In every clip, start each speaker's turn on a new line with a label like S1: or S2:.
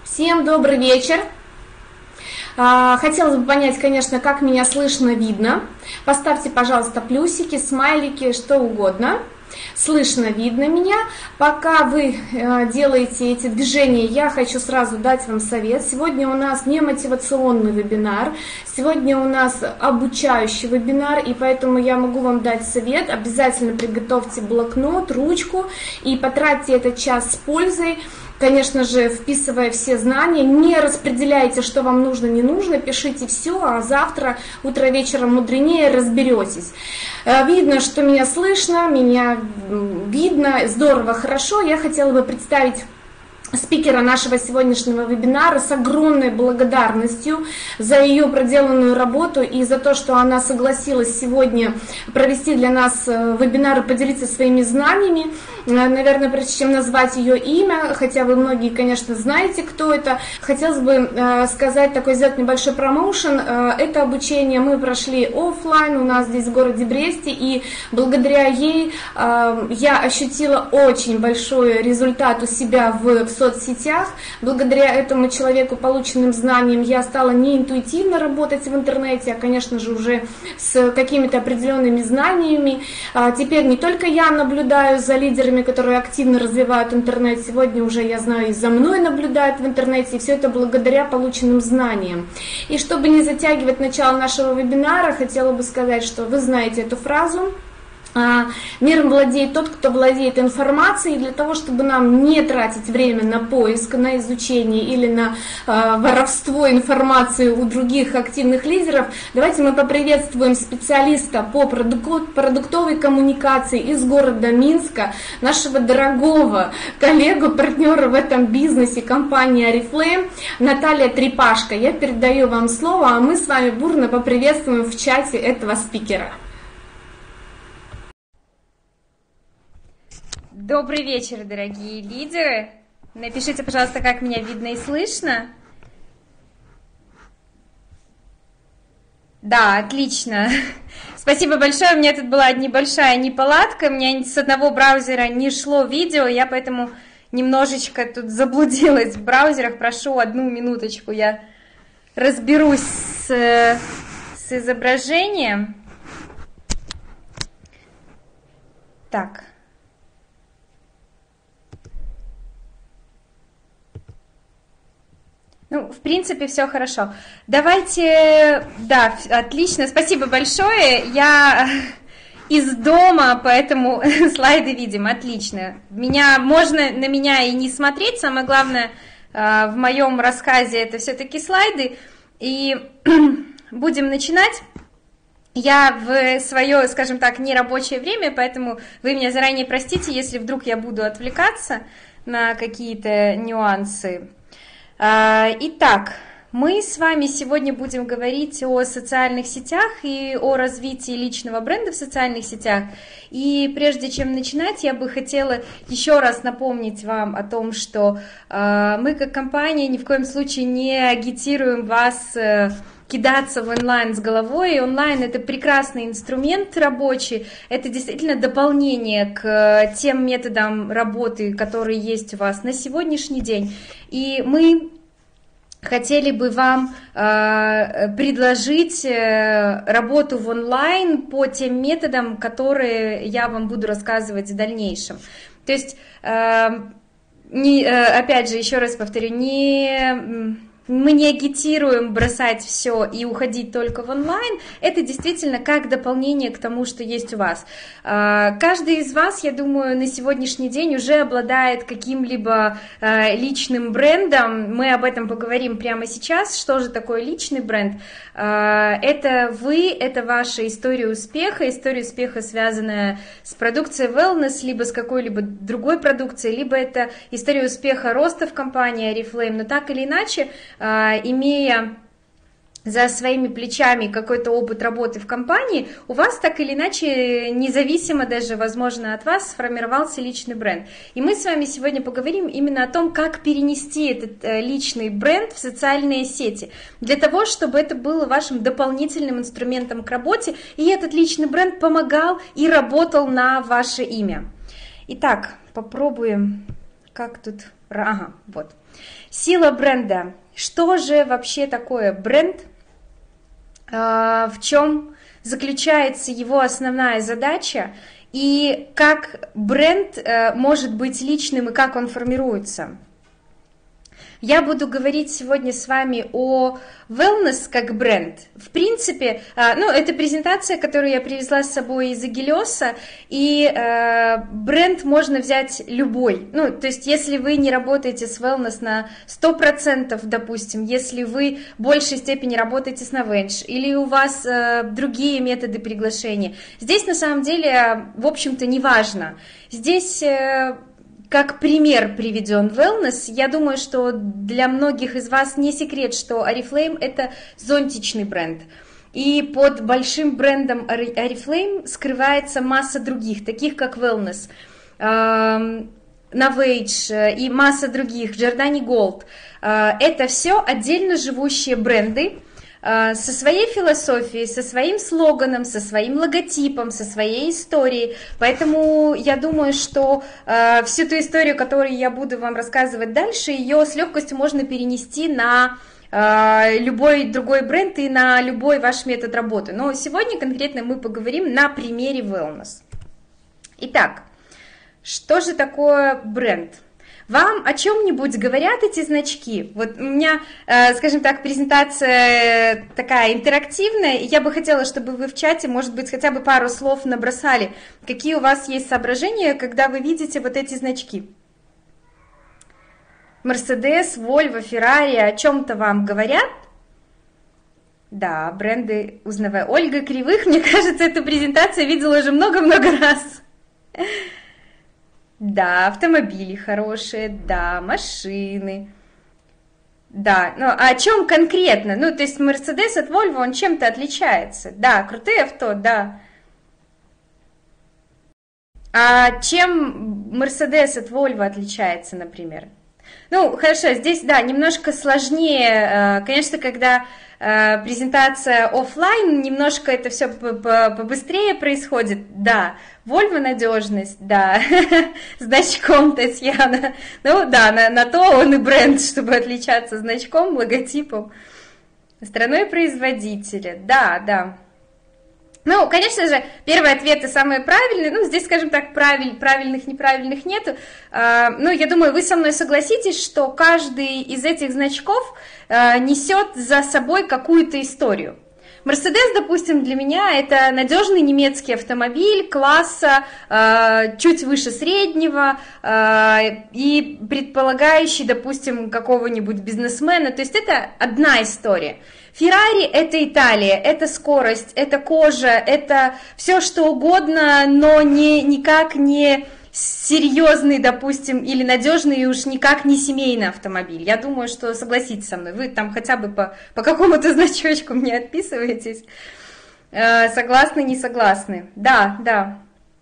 S1: Всем добрый вечер. Хотелось бы понять, конечно, как меня слышно, видно. Поставьте, пожалуйста, плюсики, смайлики, что угодно. Слышно, видно меня. Пока вы делаете эти движения, я хочу сразу дать вам совет. Сегодня у нас не мотивационный вебинар, сегодня у нас обучающий вебинар, и поэтому я могу вам дать совет. Обязательно приготовьте блокнот, ручку и потратьте этот час с пользой. Конечно же, вписывая все знания, не распределяйте, что вам нужно, не нужно, пишите все, а завтра, утро вечером мудренее, разберетесь. Видно, что меня слышно, меня видно, здорово, хорошо. Я хотела бы представить спикера нашего сегодняшнего вебинара с огромной благодарностью за ее проделанную работу и за то, что она согласилась сегодня провести для нас вебинар и поделиться своими знаниями. Наверное, прежде чем назвать ее имя, хотя вы многие, конечно, знаете, кто это, хотелось бы сказать, сделать небольшой промоушен. Это обучение мы прошли офлайн у нас здесь в городе Бресте, и благодаря ей я ощутила очень большой результат у себя в соцсетях. Благодаря этому человеку, полученным знаниям, я стала не интуитивно работать в интернете, а, конечно же, уже с какими-то определенными знаниями. Теперь не только я наблюдаю за лидерами, которые активно развивают интернет, сегодня уже, я знаю, и за мной наблюдают в интернете, и все это благодаря полученным знаниям. И чтобы не затягивать начало нашего вебинара, хотела бы сказать, что вы знаете эту фразу: миром владеет тот, кто владеет информацией. Для того, чтобы нам не тратить время на поиск, на изучение или на воровство информации у других активных лидеров, давайте мы поприветствуем специалиста по продуктовой коммуникации из города Минска, нашего дорогого коллегу, партнера в этом бизнесе компании Oriflame, Наталья Трепашко. Я передаю вам слово, а мы с вами бурно поприветствуем в чате этого спикера.
S2: Добрый вечер, дорогие лидеры. Напишите, пожалуйста, как меня видно и слышно. Да, отлично. Спасибо большое. У меня тут была небольшая неполадка. У меня с одного браузера не шло видео, я поэтому немножечко тут заблудилась в браузерах. Прошу одну минуточку, я разберусь с изображением. Так. Ну, в принципе, все хорошо. Давайте, да, отлично, спасибо большое. Я из дома, поэтому слайды видим, отлично. Можно на меня и не смотреть, самое главное в моем рассказе это все-таки слайды. И будем начинать. Я в свое, скажем так, нерабочее время, поэтому вы меня заранее простите, если вдруг я буду отвлекаться на какие-то нюансы. Итак, мы с вами сегодня будем говорить о социальных сетях и о развитии личного бренда в социальных сетях. И прежде чем начинать, я бы хотела еще раз напомнить вам о том, что мы как компания ни в коем случае не агитируем вас кидаться в онлайн с головой. Онлайн — это прекрасный инструмент рабочий, это действительно дополнение к тем методам работы, которые есть у вас на сегодняшний день. И мы хотели бы вам предложить работу в онлайн по тем методам, которые я вам буду рассказывать в дальнейшем. То есть, опять же, еще раз повторю, мы не агитируем бросать все и уходить только в онлайн. Это действительно как дополнение к тому, что есть у вас. Каждый из вас, я думаю, на сегодняшний день уже обладает каким-либо личным брендом. Мы об этом поговорим прямо сейчас. Что же такое личный бренд? Это вы, это ваша история успеха, связанная с продукцией wellness, либо с какой-либо другой продукцией, либо это история успеха роста в компании Oriflame. Но так или иначе, имея за своими плечами какой-то опыт работы в компании, у вас так или иначе, независимо даже, возможно, от вас, сформировался личный бренд. И мы с вами сегодня поговорим именно о том, как перенести этот личный бренд в социальные сети, для того, чтобы это было вашим дополнительным инструментом к работе, и этот личный бренд помогал и работал на ваше имя. Итак, попробуем как тут? Ага, вот. Сила бренда. Что же вообще такое бренд? В чем заключается его основная задача? И как бренд может быть личным и как он формируется? Я буду говорить сегодня с вами о wellness как бренд. В принципе, это презентация, которую я привезла с собой из Агилеса, и бренд можно взять любой. То есть, если вы не работаете с wellness на 100%, допустим, если вы в большей степени работаете с Navench, или у вас другие методы приглашения, здесь на самом деле, в общем-то, не важно. Здесь... Как пример приведен wellness, я думаю, что для многих из вас не секрет, что Oriflame – это зонтичный бренд. И под большим брендом Oriflame скрывается масса других, таких как wellness, Navench и масса других, Giordani Gold. Это все отдельно живущие бренды, со своей философией, со своим слоганом, со своим логотипом, со своей историей. Поэтому я думаю, что всю ту историю, которую я буду вам рассказывать дальше, ее с легкостью можно перенести на любой другой бренд и на любой ваш метод работы. Но сегодня конкретно мы поговорим на примере wellness. Итак, что же такое бренд? Вам о чем-нибудь говорят эти значки? Вот у меня, скажем так, презентация такая интерактивная, и я бы хотела, чтобы вы в чате, может быть, хотя бы пару слов набросали. Какие у вас есть соображения, когда вы видите вот эти значки? Mercedes, Volvo, Ferrari о чем-то вам говорят? Да, бренды узнавая. Ольга Кривых, мне кажется, эту презентацию видела уже много-много раз. Да, автомобили хорошие, да, машины. Да, а о чем конкретно? То есть Mercedes от Volvo, он чем-то отличается. Да, крутые авто, да. А чем Mercedes от Volvo отличается, например? Хорошо, здесь, да, немножко сложнее, конечно, когда презентация офлайн, немножко это все побыстрее происходит, да, Volvo надежность, да, значком, Татьяна, на то он и бренд, чтобы отличаться значком, логотипом, страной производителя, да. Конечно же, первые ответы самые правильные, здесь, скажем так, правильных, неправильных нету, я думаю, вы со мной согласитесь, что каждый из этих значков несет за собой какую-то историю. Mercedes, допустим, для меня это надежный немецкий автомобиль класса чуть выше среднего и предполагающий, допустим, какого-нибудь бизнесмена, то есть это одна история. Феррари – это Италия, это скорость, это кожа, это все что угодно, но никак не серьезный, допустим, или надежный, и уж никак не семейный автомобиль. Я думаю, что согласитесь со мной, вы там хотя бы по какому-то значочку мне отписываетесь. Согласны, не согласны? Да.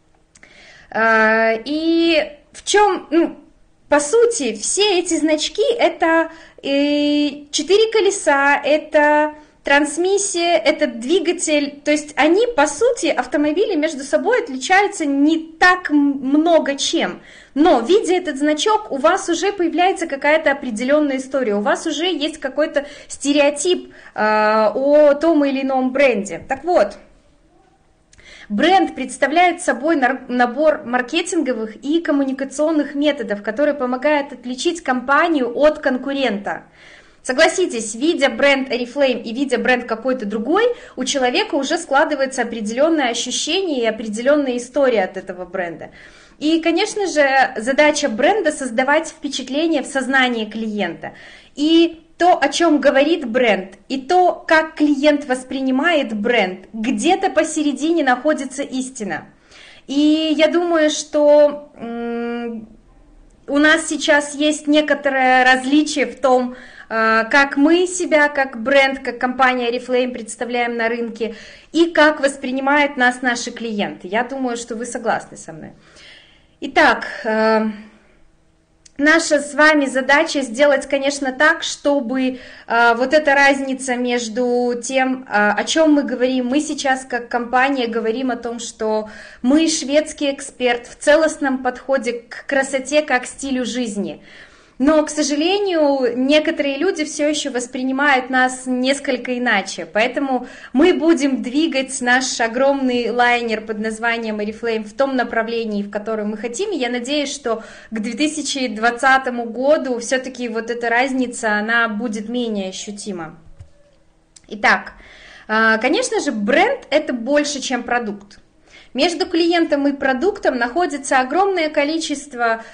S2: И в чем... По сути, все эти значки – это 4 колеса, это трансмиссия, это двигатель. То есть они, по сути, автомобили между собой отличаются не так много чем. Но, видя этот значок, у вас уже появляется какая-то определенная история, у вас уже есть какой-то стереотип о том или ином бренде. Так вот, бренд представляет собой набор маркетинговых и коммуникационных методов, которые помогают отличить компанию от конкурента. Согласитесь, видя бренд Oriflame и видя бренд какой-то другой, у человека уже складывается определенное ощущение и определенная история от этого бренда. И, конечно же, задача бренда – создавать впечатление в сознании клиента. И то, о чем говорит бренд, и то, как клиент воспринимает бренд, где-то посередине находится истина. И я думаю, что у нас сейчас есть некоторое различие в том, как мы себя, как бренд, как компания Oriflame представляем на рынке, и как воспринимают нас наши клиенты. Я думаю, что вы согласны со мной. Итак, Наша с вами задача сделать, конечно, так, чтобы вот эта разница между тем, о чем мы говорим, мы сейчас как компания говорим о том, что мы шведский эксперт в целостном подходе к красоте как стилю жизни. Но, к сожалению, некоторые люди все еще воспринимают нас несколько иначе, поэтому мы будем двигать наш огромный лайнер под названием Oriflame в том направлении, в котором мы хотим, и я надеюсь, что к 2020 году все-таки вот эта разница, она будет менее ощутима. Итак, конечно же, бренд – это больше, чем продукт. Между клиентом и продуктом находится огромное количество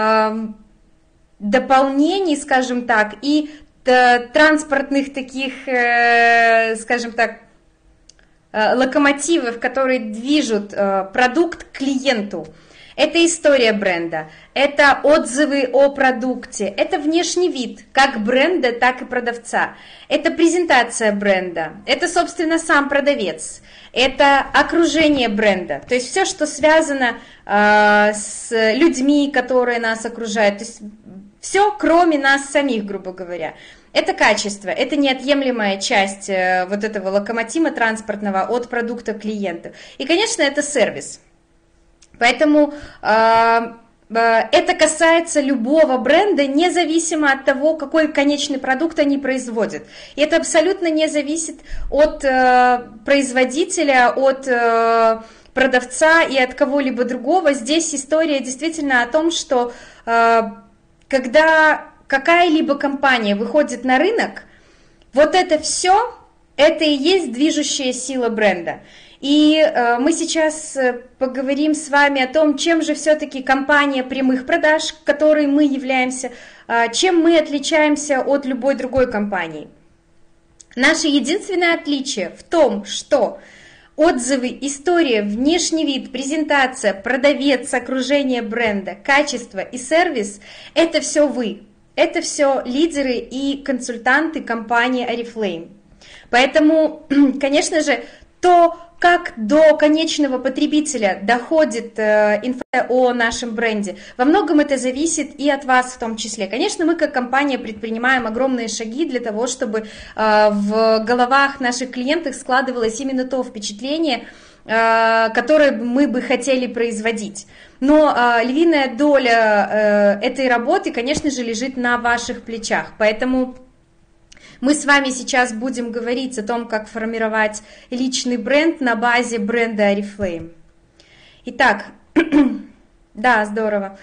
S2: дополнений, скажем так, и транспортных таких, скажем так, локомотивов, которые движут продукт к клиенту. Это история бренда, это отзывы о продукте, это внешний вид как бренда, так и продавца, это презентация бренда, это, собственно, сам продавец, это окружение бренда, то есть все, что связано с людьми, которые нас окружают, то есть все, кроме нас самих, грубо говоря. Это качество, это неотъемлемая часть вот этого локомотива транспортного от продукта к клиенту. И, конечно, это сервис. Поэтому это касается любого бренда, независимо от того, какой конечный продукт они производят. И это абсолютно не зависит от производителя, от продавца и от кого-либо другого. Здесь история действительно о том, что когда какая-либо компания выходит на рынок, вот это все, это и есть движущая сила бренда. И мы сейчас поговорим с вами о том, чем же все-таки компания прямых продаж, которой мы являемся, чем мы отличаемся от любой другой компании. Наше единственное отличие в том, что отзывы, история, внешний вид, презентация, продавец, окружение бренда, качество и сервис – это все вы. Это все лидеры и консультанты компании Oriflame. Поэтому, конечно же, то, как до конечного потребителя доходит информация о нашем бренде, во многом это зависит и от вас в том числе. Конечно, мы как компания предпринимаем огромные шаги для того, чтобы в головах наших клиентов складывалось именно то впечатление, которое мы бы хотели производить. Но львиная доля этой работы, конечно же, лежит на ваших плечах. Поэтому мы с вами сейчас будем говорить о том, как формировать личный бренд на базе бренда Oriflame. Итак, да, здорово.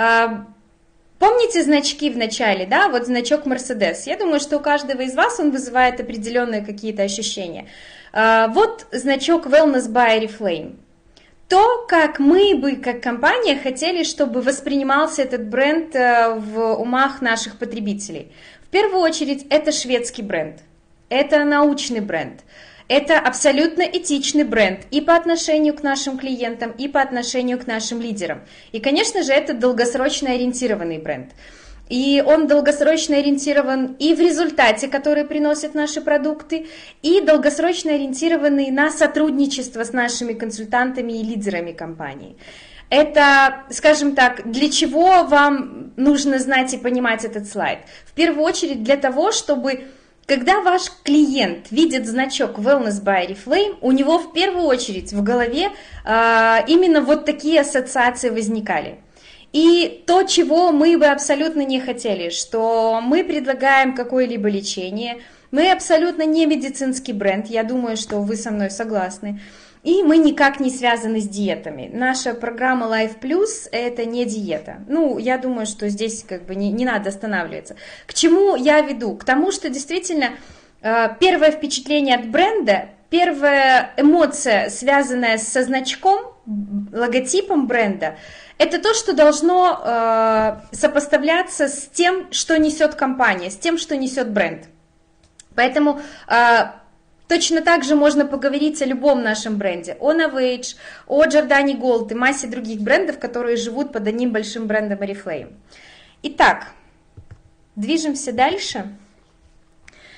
S2: Помните значки в начале, да, вот значок Mercedes? Я думаю, что у каждого из вас он вызывает определенные какие-то ощущения. Вот значок Wellness by Oriflame. То, как мы бы, как компания, хотели, чтобы воспринимался этот бренд в умах наших потребителей. В первую очередь, это шведский бренд, это научный бренд, это абсолютно этичный бренд и по отношению к нашим клиентам, и по отношению к нашим лидерам. И, конечно же, это долгосрочно ориентированный бренд. И он долгосрочно ориентирован и в результате, который приносят наши продукты, и долгосрочно ориентированный на сотрудничество с нашими консультантами и лидерами компании. Это, скажем так, для чего вам нужно знать и понимать этот слайд? В первую очередь для того, чтобы, когда ваш клиент видит значок Wellness by Oriflame, у него в первую очередь в голове именно вот такие ассоциации возникали. И то, чего мы бы абсолютно не хотели, что мы предлагаем какое-либо лечение, мы абсолютно не медицинский бренд, я думаю, что вы со мной согласны, и мы никак не связаны с диетами. Наша программа Life Plus – это не диета. Ну, я думаю, что здесь как бы не надо останавливаться. К чему я веду? К тому, что действительно первое впечатление от бренда, первая эмоция, связанная со значком, логотипом бренда, это то, что должно сопоставляться с тем, что несет компания, с тем, что несет бренд. Поэтому точно так же можно поговорить о любом нашем бренде, о Novage, о Giordani Gold и массе других брендов, которые живут под одним большим брендом Oriflame. Итак, движемся дальше.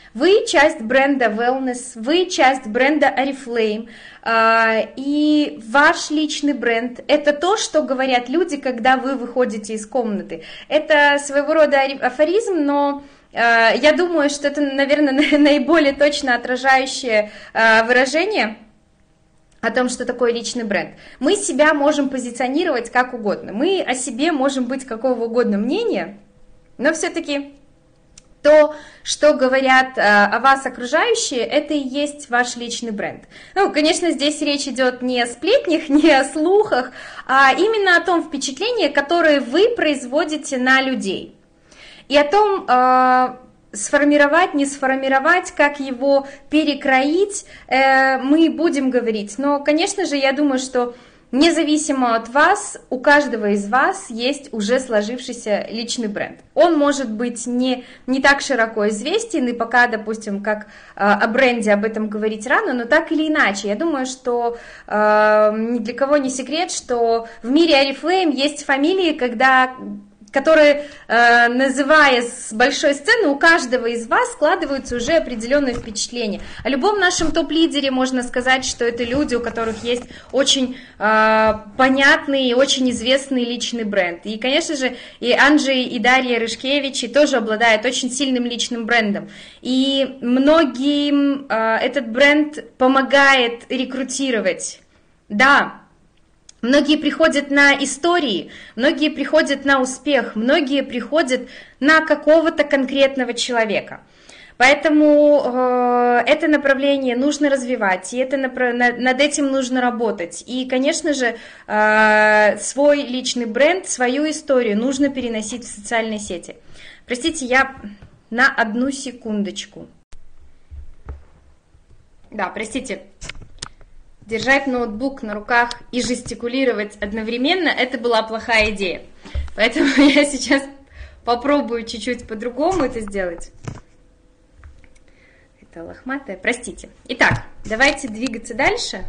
S2: Вы часть бренда Wellness, вы часть бренда Oriflame, и ваш личный бренд – это то, что говорят люди, когда вы выходите из комнаты. Это своего рода афоризм, но я думаю, что это, наверное, наиболее точно отражающее выражение о том, что такое личный бренд. Мы себя можем позиционировать как угодно, мы о себе можем быть какого угодно мнения, но все-таки то, что говорят о вас окружающие, это и есть ваш личный бренд. Ну, конечно, здесь речь идет не о сплетнях, не о слухах, а именно о том впечатлении, которое вы производите на людей. И о том, сформировать, не сформировать, как его перекроить, мы будем говорить. Но, конечно же, я думаю, что независимо от вас, у каждого из вас есть уже сложившийся личный бренд. Он может быть не так широко известен, и пока, допустим, как о бренде об этом говорить рано, но так или иначе. Я думаю, что ни для кого не секрет, что в мире Oriflame есть фамилии, которые, называя с большой сцены, у каждого из вас складываются уже определенные впечатления. О любом нашем топ-лидере можно сказать, что это люди, у которых есть очень понятный и очень известный личный бренд. И, конечно же, и Анджей, и Дарья Рышкевичи тоже обладают очень сильным личным брендом. И многим этот бренд помогает рекрутировать. Да, многие приходят на истории, многие приходят на успех, многие приходят на какого-то конкретного человека. Поэтому это направление нужно развивать, и над этим нужно работать. И, конечно же, свой личный бренд, свою историю нужно переносить в социальные сети. Простите, я на одну секундочку. Да, простите. Держать ноутбук на руках и жестикулировать одновременно – это была плохая идея. Поэтому я сейчас попробую чуть-чуть по-другому это сделать. Это лохматое, простите. Итак, давайте двигаться дальше.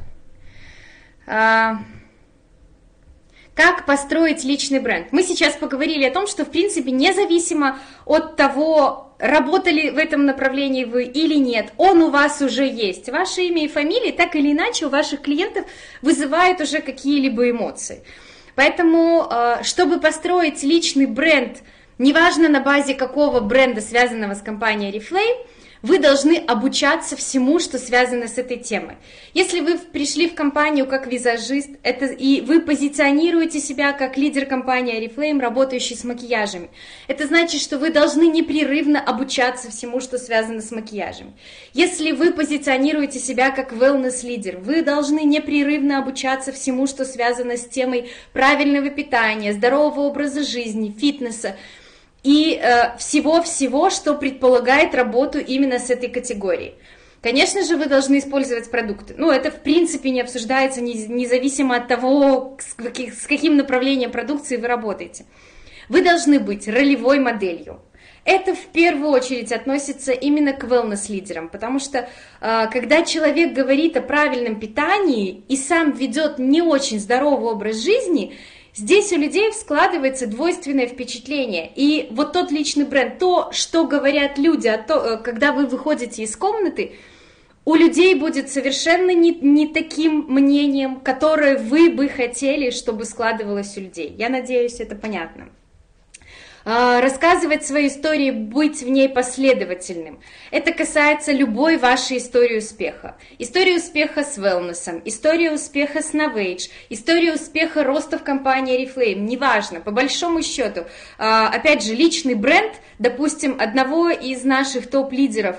S2: Как построить личный бренд? Мы сейчас поговорили о том, что, в принципе, независимо от того, работали в этом направлении вы или нет, он у вас уже есть. Ваше имя и фамилия так или иначе у ваших клиентов вызывают уже какие-либо эмоции. Поэтому, чтобы построить личный бренд, неважно на базе какого бренда, связанного с компанией Oriflame, вы должны обучаться всему, что связано с этой темой. Если вы пришли в компанию как визажист, и вы позиционируете себя как лидер компании Oriflame, работающий с макияжами, это значит, что вы должны непрерывно обучаться всему, что связано с макияжем. Если вы позиционируете себя как wellness-лидер, вы должны непрерывно обучаться всему, что связано с темой правильного питания, здорового образа жизни, фитнеса, и всего-всего, что предполагает работу именно с этой категорией. Конечно же, вы должны использовать продукты. Ну, это в принципе не обсуждается независимо от того, с каким направлением продукции вы работаете. Вы должны быть ролевой моделью. Это в первую очередь относится именно к wellness-лидерам, потому что когда человек говорит о правильном питании и сам ведет не очень здоровый образ жизни, здесь у людей складывается двойственное впечатление. И вот тот личный бренд, то, что говорят люди, когда вы выходите из комнаты, у людей будет совершенно не таким мнением, которое вы бы хотели, чтобы складывалось у людей. Я надеюсь, это понятно. Рассказывать свои истории, быть в ней последовательным. Это касается любой вашей истории успеха. История успеха с wellness, история успеха с Novage, история успеха роста в компании Oriflame. Неважно, по большому счету. Опять же, личный бренд, допустим, одного из наших топ-лидеров,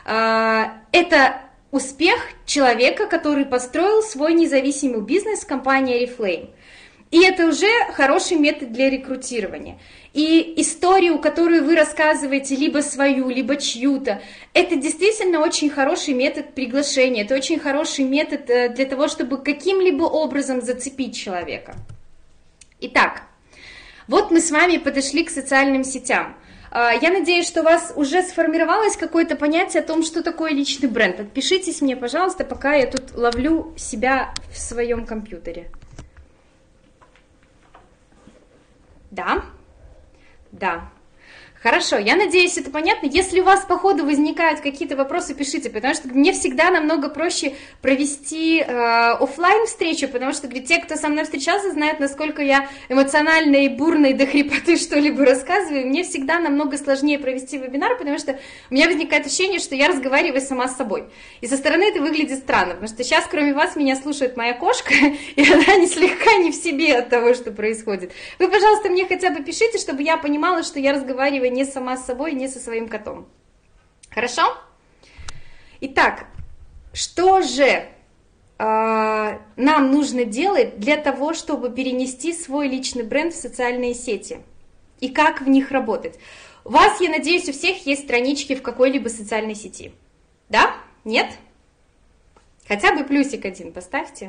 S2: это успех человека, который построил свой независимый бизнес в компании Oriflame. И это уже хороший метод для рекрутирования. И историю, которую вы рассказываете, либо свою, либо чью-то, это действительно очень хороший метод приглашения, это очень хороший метод для того, чтобы каким-либо образом зацепить человека. Итак, вот мы с вами подошли к социальным сетям. Я надеюсь, что у вас уже сформировалось какое-то понятие о том, что такое личный бренд. Отпишитесь мне, пожалуйста, пока я тут ловлю себя в своем компьютере. Да, Хорошо, я надеюсь, это понятно. Если у вас по ходу возникают какие-то вопросы, пишите, потому что мне всегда намного проще провести офлайн встречу, потому что те, кто со мной встречался, знают, насколько я эмоционально и бурно и до хрипоты что-либо рассказываю. Мне всегда намного сложнее провести вебинар, потому что у меня возникает ощущение, что я разговариваю сама с собой. И со стороны это выглядит странно, потому что сейчас, кроме вас, меня слушает моя кошка, и она не слегка не в себе от того, что происходит. Вы, пожалуйста, мне хотя бы пишите, чтобы я понимала, что я разговариваю не сама с собой, не со своим котом. Хорошо? Итак, что же нам нужно делать для того, чтобы перенести свой личный бренд в социальные сети? И как в них работать? У вас, я надеюсь, у всех есть странички в какой-либо социальной сети. Да? Нет? Хотя бы плюсик один поставьте.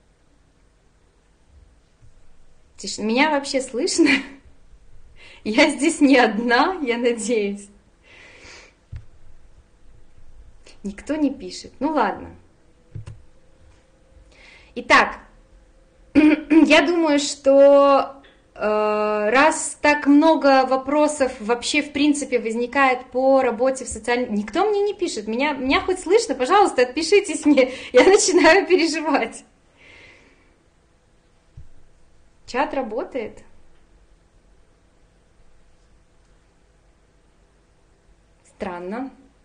S2: Меня вообще слышно? Я здесь не одна, я надеюсь. Никто не пишет. Ну ладно. Итак, я думаю, что раз так много вопросов вообще в принципе возникает по работе в социальном... Никто мне не пишет. Меня хоть слышно? Пожалуйста, отпишитесь мне. Я начинаю переживать. Чат работает. Странно.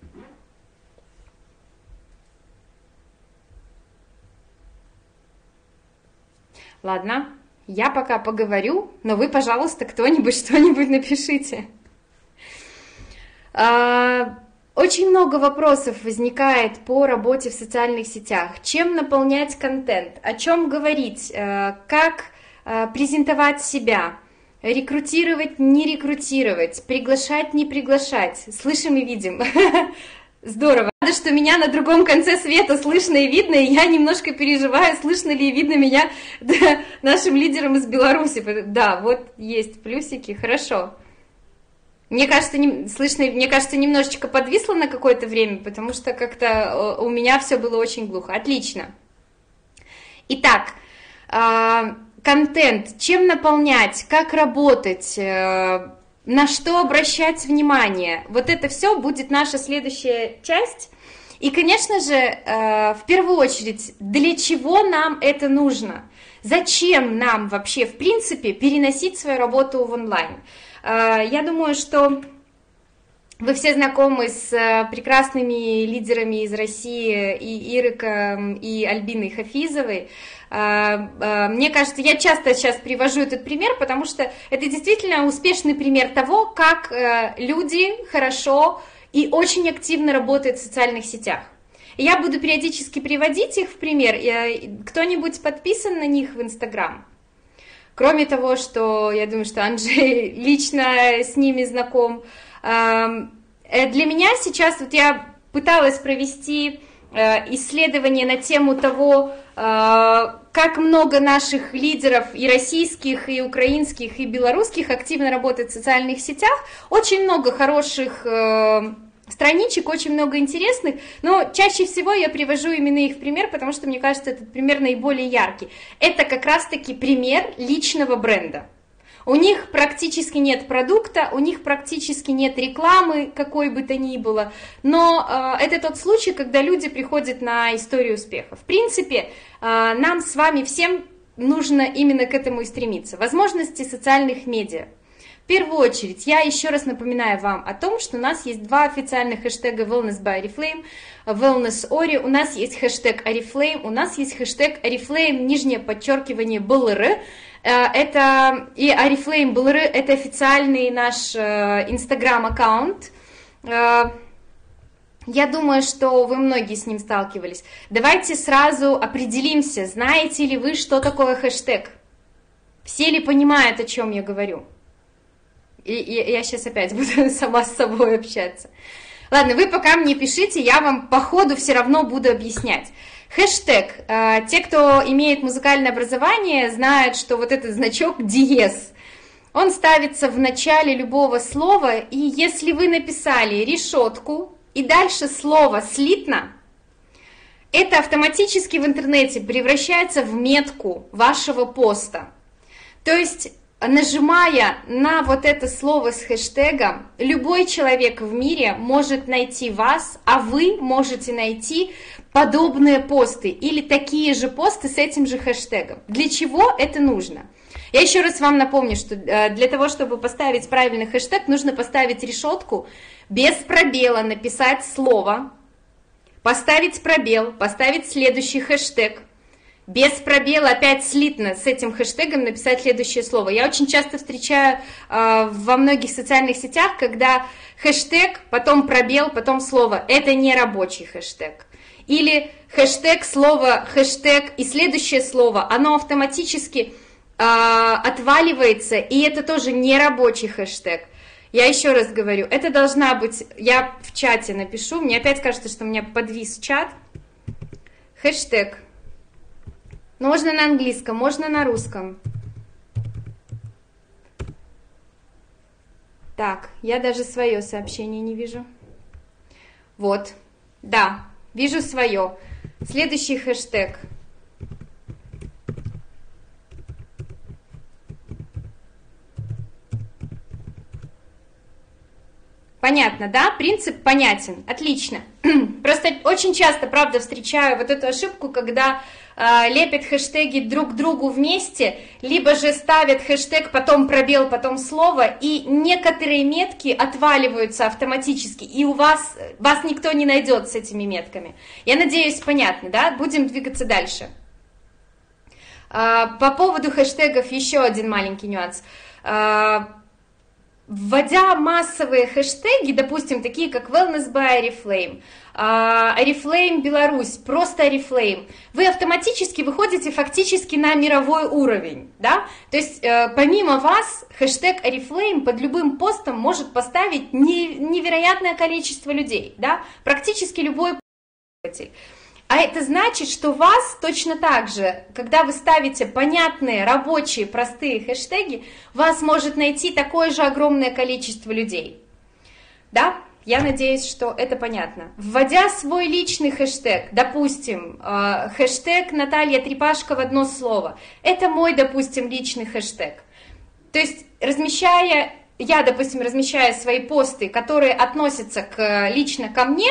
S2: Ладно, я пока поговорю, но вы, пожалуйста, кто-нибудь что-нибудь напишите. Очень много вопросов возникает по работе в социальных сетях. Чем наполнять контент, о чем говорить, как презентовать себя, рекрутировать, не рекрутировать, приглашать, не приглашать. Слышим и видим. Здорово. Рада, что меня на другом конце света слышно и видно, и я немножко переживаю, слышно ли и видно меня нашим лидерам из Беларуси. Да, вот есть плюсики, хорошо. Мне кажется, немножечко подвисло на какое-то время, потому что как-то у меня все было очень глухо. Отлично. Итак, контент, чем наполнять, как работать, на что обращать внимание. Вот это все будет наша следующая часть. И, конечно же, в первую очередь, для чего нам это нужно? Зачем нам вообще, в принципе, переносить свою работу в онлайн? Я думаю, что вы все знакомы с прекрасными лидерами из России, и Ириком, и Альбиной Хафизовой. Мне кажется, я часто сейчас привожу этот пример, потому что это действительно успешный пример того, как люди хорошо и очень активно работают в социальных сетях. И я буду периодически приводить их в пример. Кто-нибудь подписан на них в Инстаграм? Кроме того, что я думаю, что Анджей лично с ними знаком. Для меня сейчас, вот я пыталась провести исследование на тему того, как много наших лидеров и российских, и украинских, и белорусских активно работает в социальных сетях. Очень много хороших страничек, очень много интересных, но чаще всего я привожу именно их в пример, потому что мне кажется, этот пример наиболее яркий. Это как раз-таки пример личного бренда. У них практически нет продукта, у них практически нет рекламы, какой бы то ни было, но это тот случай, когда люди приходят на историю успеха. В принципе, нам с вами всем нужно именно к этому и стремиться. Возможности социальных медиа. В первую очередь, я еще раз напоминаю вам о том, что у нас есть два официальных хэштега Wellness by Oriflame, Wellness Ori, у нас есть хэштег Oriflame, у нас есть хэштег Oriflame, _BLR. Это и Oriflame BLR, это официальный наш Инстаграм-аккаунт. Я думаю, что вы многие с ним сталкивались. Давайте сразу определимся, знаете ли вы, что такое хэштег? Все ли понимают, о чем я говорю? И я сейчас опять буду сама с собой общаться. Ладно, вы пока мне пишите, я вам по ходу все равно буду объяснять. Хэштег. Те, кто имеет музыкальное образование, знают, что вот этот значок диез, он ставится в начале любого слова, и если вы написали решетку и дальше слово слитно, это автоматически в интернете превращается в метку вашего поста. То есть нажимая на вот это слово с хэштегом, любой человек в мире может найти вас, а вы можете найти подобные посты или такие же посты с этим же хэштегом. Для чего это нужно? Я еще раз вам напомню, что для того, чтобы поставить правильный хэштег, нужно поставить решетку, без пробела написать слово, поставить пробел, поставить следующий хэштег, без пробела опять слитно с этим хэштегом написать следующее слово. Я очень часто встречаю во многих социальных сетях, когда хэштег, потом пробел, потом слово. Это не рабочий хэштег. Или хэштег, слово, хэштег и следующее слово, оно автоматически отваливается, и это тоже не рабочий хэштег. Я еще раз говорю, это должна быть, я в чате напишу, мне опять кажется, что у меня подвис чат, хэштег. Можно на английском, можно на русском. Так, я даже свое сообщение не вижу. Вот, да, вижу свое. Следующий хэштег. Понятно, да? Принцип понятен. Отлично. Просто очень часто, правда, встречаю вот эту ошибку, когда лепят хэштеги друг к другу вместе, либо же ставят хэштег, потом пробел, потом слово, и некоторые метки отваливаются автоматически, и вас никто не найдет с этими метками. Я надеюсь, понятно, да? Будем двигаться дальше. По поводу хэштегов еще один маленький нюанс. Вводя массовые хэштеги, допустим, такие как Wellness by Oriflame, Oriflame Беларусь, просто Oriflame, вы автоматически выходите фактически на мировой уровень, да? То есть помимо вас хэштег Oriflame под любым постом может поставить невероятное количество людей, да? Практически любой пользователь. А это значит, что вас точно так же, когда вы ставите понятные, рабочие, простые хэштеги, вас может найти такое же огромное количество людей. Да? Я надеюсь, что это понятно. Вводя свой личный хэштег, допустим, хэштег Наталья Трепашко в одно слово, это мой, допустим, личный хэштег. То есть, я, допустим, размещаю свои посты, которые относятся лично ко мне,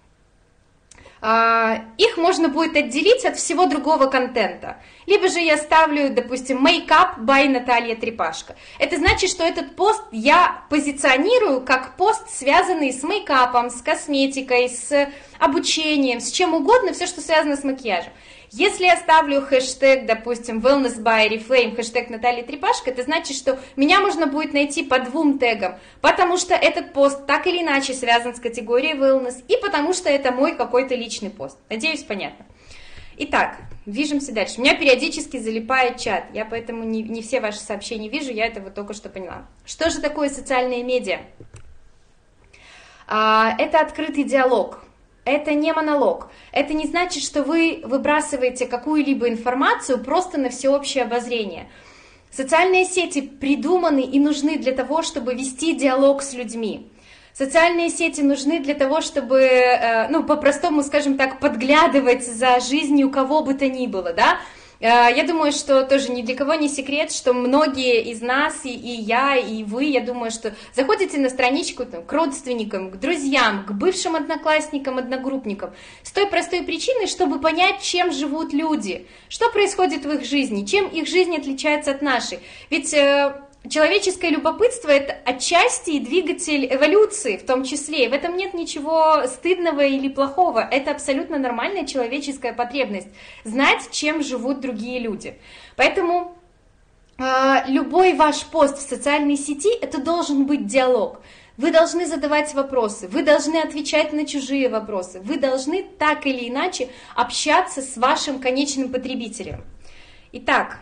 S2: их можно будет отделить от всего другого контента. Либо же я ставлю, допустим, Makeup by Наталья Трепашко. Это значит, что этот пост я позиционирую как пост, связанный с мейкапом, с косметикой, с обучением, с чем угодно, все, что связано с макияжем. Если я ставлю хэштег, допустим, Wellness by Oriflame, хэштег Наталья Трепашко, это значит, что меня можно будет найти по 2 тегам, потому что этот пост так или иначе связан с категорией Wellness, и потому что это мой какой-то личный пост. Надеюсь, понятно. Итак, движемся дальше. У меня периодически залипает чат, я поэтому не все ваши сообщения вижу, я это вот только что поняла. Что же такое социальные медиа? Это открытый диалог. Это не монолог. Это не значит, что вы выбрасываете какую-либо информацию просто на всеобщее обозрение. Социальные сети придуманы и нужны для того, чтобы вести диалог с людьми. Социальные сети нужны для того, чтобы, по-простому, скажем так, подглядывать за жизнью кого бы то ни было, да? Я думаю, что тоже ни для кого не секрет, что многие из нас, и я, и вы, я думаю, что заходите на страничку к родственникам, к друзьям, к бывшим одноклассникам, одногруппникам, с той простой причиной, чтобы понять, чем живут люди, что происходит в их жизни, чем их жизнь отличается от нашей. Ведь человеческое любопытство – это отчасти и двигатель эволюции в том числе, и в этом нет ничего стыдного или плохого, это абсолютно нормальная человеческая потребность – знать, чем живут другие люди. Поэтому любой ваш пост в социальной сети – это должен быть диалог. Вы должны задавать вопросы, вы должны отвечать на чужие вопросы, вы должны так или иначе общаться с вашим конечным потребителем. Итак,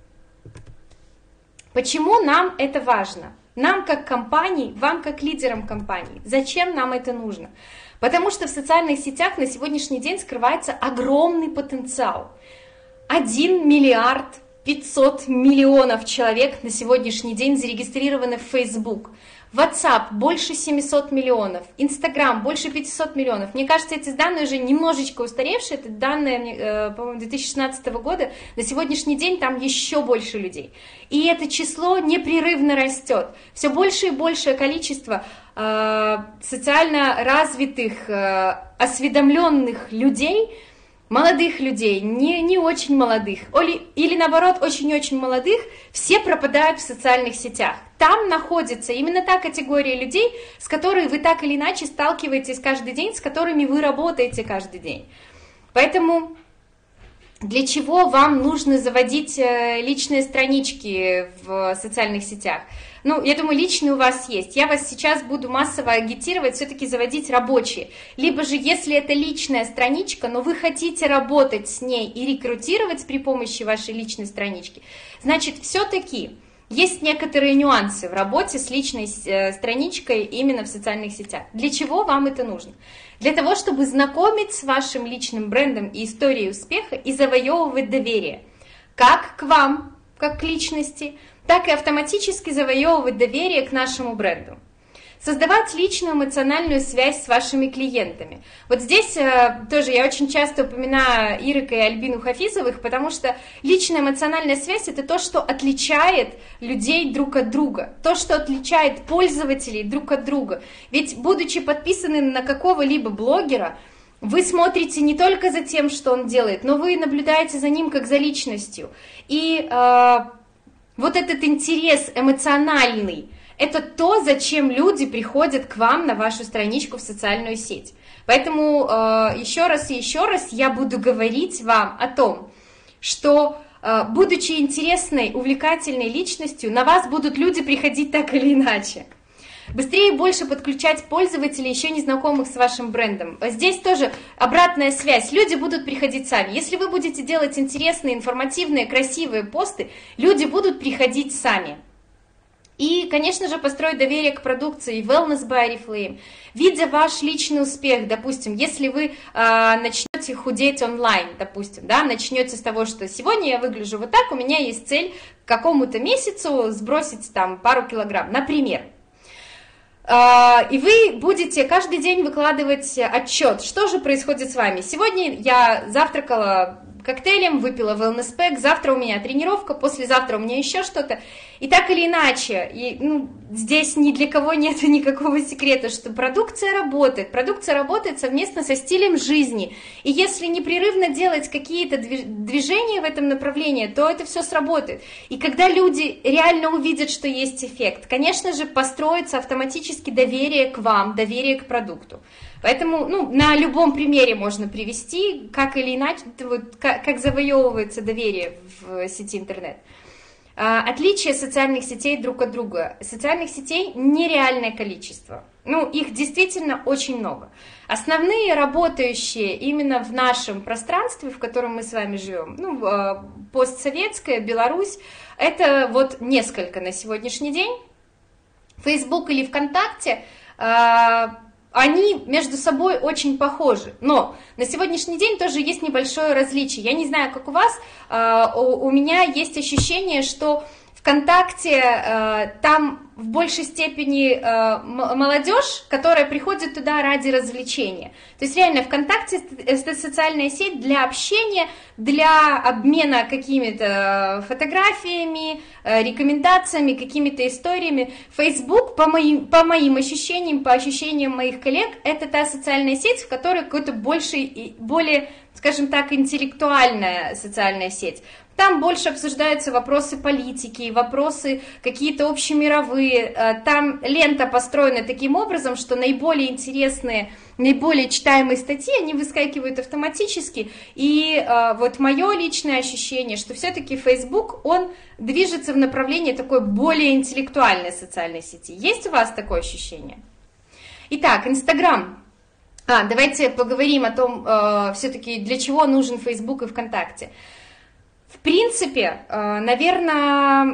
S2: почему нам это важно? Нам как компании, вам как лидерам компании. Зачем нам это нужно? Потому что в социальных сетях на сегодняшний день скрывается огромный потенциал. 1 миллиард 500 миллионов человек на сегодняшний день зарегистрированы в Facebook. WhatsApp больше 700 миллионов, Instagram больше 500 миллионов. Мне кажется, эти данные уже немножечко устаревшие, это данные, по-моему, 2016 года. На сегодняшний день там еще больше людей. И это число непрерывно растет. Все больше и большее количество социально развитых, осведомленных людей, молодых людей, не очень молодых, или наоборот очень-очень молодых, все пропадают в социальных сетях. Там находится именно та категория людей, с которой вы так или иначе сталкиваетесь каждый день, с которыми вы работаете каждый день. Поэтому для чего вам нужно заводить личные странички в социальных сетях? Ну, я думаю, личные у вас есть. Я вас сейчас буду массово агитировать все-таки заводить рабочие. Либо же, если это личная страничка, но вы хотите работать с ней и рекрутировать при помощи вашей личной странички, значит, все-таки есть некоторые нюансы в работе с личной страничкой именно в социальных сетях. Для чего вам это нужно? Для того, чтобы знакомить с вашим личным брендом и историей успеха и завоевывать доверие. Как к вам, как к личности, так и автоматически завоевывать доверие к нашему бренду. Создавать личную эмоциональную связь с вашими клиентами. Вот здесь тоже я очень часто упоминаю Ирика и Альбину Хафизовых, потому что личная эмоциональная связь – это то, что отличает людей друг от друга, то, что отличает пользователей друг от друга. Ведь, будучи подписанным на какого-либо блогера, вы смотрите не только за тем, что он делает, но вы наблюдаете за ним как за личностью. И вот этот интерес эмоциональный – это то, зачем люди приходят к вам на вашу страничку в социальную сеть. Поэтому еще раз и еще раз я буду говорить вам о том, что, будучи интересной, увлекательной личностью, на вас будут люди приходить так или иначе. Быстрее и больше подключать пользователей, еще не знакомых с вашим брендом. Здесь тоже обратная связь. Люди будут приходить сами. Если вы будете делать интересные, информативные, красивые посты, люди будут приходить сами. И, конечно же, построить доверие к продукции Wellness by Oriflame. Видя ваш личный успех, допустим, если вы начнете худеть онлайн, допустим, да, начнете с того, что сегодня я выгляжу вот так, у меня есть цель к какому-то месяцу сбросить там пару килограмм, например. И вы будете каждый день выкладывать отчет, что же происходит с вами. Сегодня я завтракала коктейлем, выпила wellness pack, завтра у меня тренировка, послезавтра у меня еще что-то. И так или иначе, здесь ни для кого нет никакого секрета, что продукция работает совместно со стилем жизни. И если непрерывно делать какие-то движения в этом направлении, то это все сработает. И когда люди реально увидят, что есть эффект, конечно же, построится автоматически доверие к вам, доверие к продукту. Поэтому на любом примере можно привести, как или иначе, как завоевывается доверие в сети интернет. Отличие социальных сетей друг от друга. Социальных сетей нереальное количество. Их действительно очень много. Основные работающие именно в нашем пространстве, в котором мы с вами живем, постсоветская, Беларусь, это вот несколько на сегодняшний день. Facebook или ВКонтакте, они между собой очень похожи, но на сегодняшний день тоже есть небольшое различие. Я не знаю, как у вас, у меня есть ощущение, что ВКонтакте там в большей степени молодежь, которая приходит туда ради развлечения. То есть реально ВКонтакте это социальная сеть для общения, для обмена какими-то фотографиями, рекомендациями, какими-то историями. Facebook, по моим ощущениям, по ощущениям моих коллег, это та социальная сеть, в которой какой-то более, скажем так, интеллектуальная социальная сеть. Там больше обсуждаются вопросы политики, вопросы какие-то общемировые. Там лента построена таким образом, что наиболее интересные, наиболее читаемые статьи, они выскакивают автоматически. И вот мое личное ощущение, что все-таки Facebook, он движется в направлении такой более интеллектуальной социальной сети. Есть у вас такое ощущение? Итак, Инстаграм. Давайте поговорим о том, все-таки для чего нужен Facebook и ВКонтакте. В принципе, наверное,